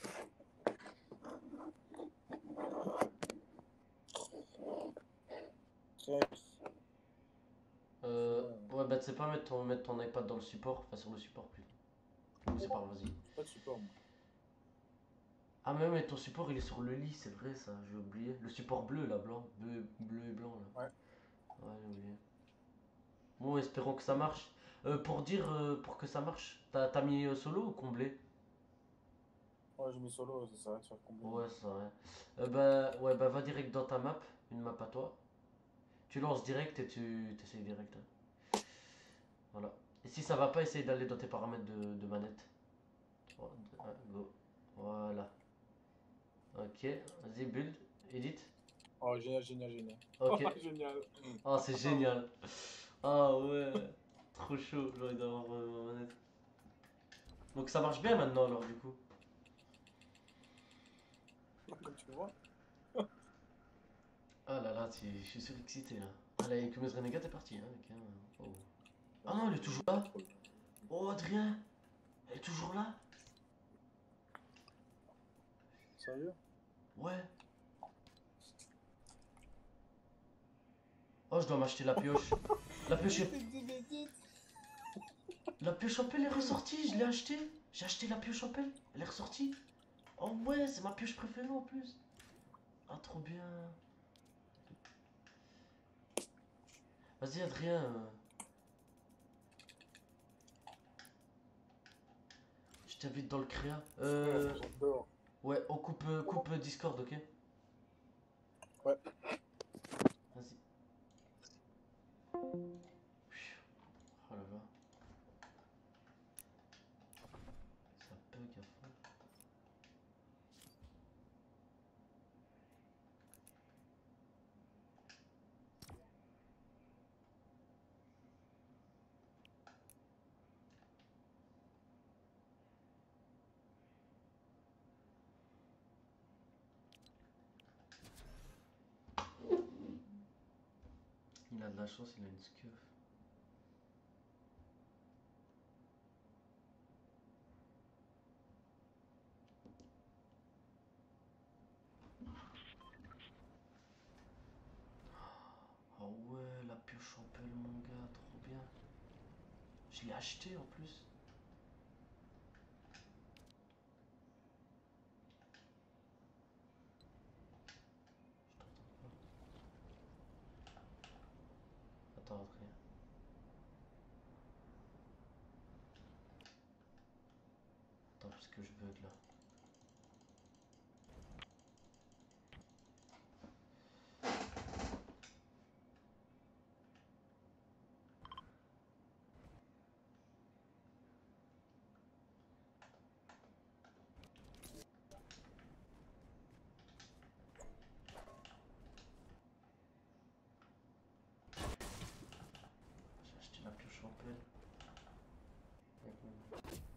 Ouais, bah, tu sais pas mettre ton iPad dans le support, enfin sur le support plutôt. Oui, c'est pas grave, vas-y. J'ai pas de support moi. Ah, mais ouais, mais ton support il est sur le lit, c'est vrai ça, j'ai oublié. Le support bleu là, blanc. Bleu et blanc là. Ouais. Ouais, j'ai oublié. Bon, espérons que ça marche. Pour que ça marche, t'as mis solo ou comblé? Ouais, j'ai mis solo, ça s'arrête de faire combler. Ouais, c'est vrai. Bah, va direct dans ta map, une map à toi. Tu lances direct et tu t'essayes direct, hein. Voilà. Et si ça va pas, essaye d'aller dans tes paramètres de manette. 3, 2, 1, go. Voilà. Ok, vas-y, build, edit. Oh, génial, génial, génial. Ok. Oh, génial. Oh, c'est génial. Ah ouais, trop chaud, j'ai envie d'avoir ma manette. Donc ça marche bien maintenant alors du coup. Comme tu peux voir. Ah là là, je suis surexcité là. Ah là, Kume's Renegade est parti, hein, mec, hein. Oh. Ah non, elle est toujours là. Oh Adrien, elle est toujours là. Sérieux? Ouais. Oh, je dois m'acheter la pioche. La pioche est... La pioche en pelle est ressortie, je l'ai acheté. J'ai acheté la pioche en pelle, elle est ressortie. Oh ouais, c'est ma pioche préférée en plus. Ah, trop bien. Vas-y Adrien. Je t'invite dans le créa. J'adore. Ouais, on coupe Discord, ok? Ouais. Vas-y. Oh là là. Ça bug à fond. Il a de la chance, il a une scuff. Ah ouais, la pioche en pelle, mon gars, trop bien. Je l'ai acheté en plus. Je t'entends pas. Attends, Adrien. Attends, parce que je bug là. J'ai acheté la pioche en pelle.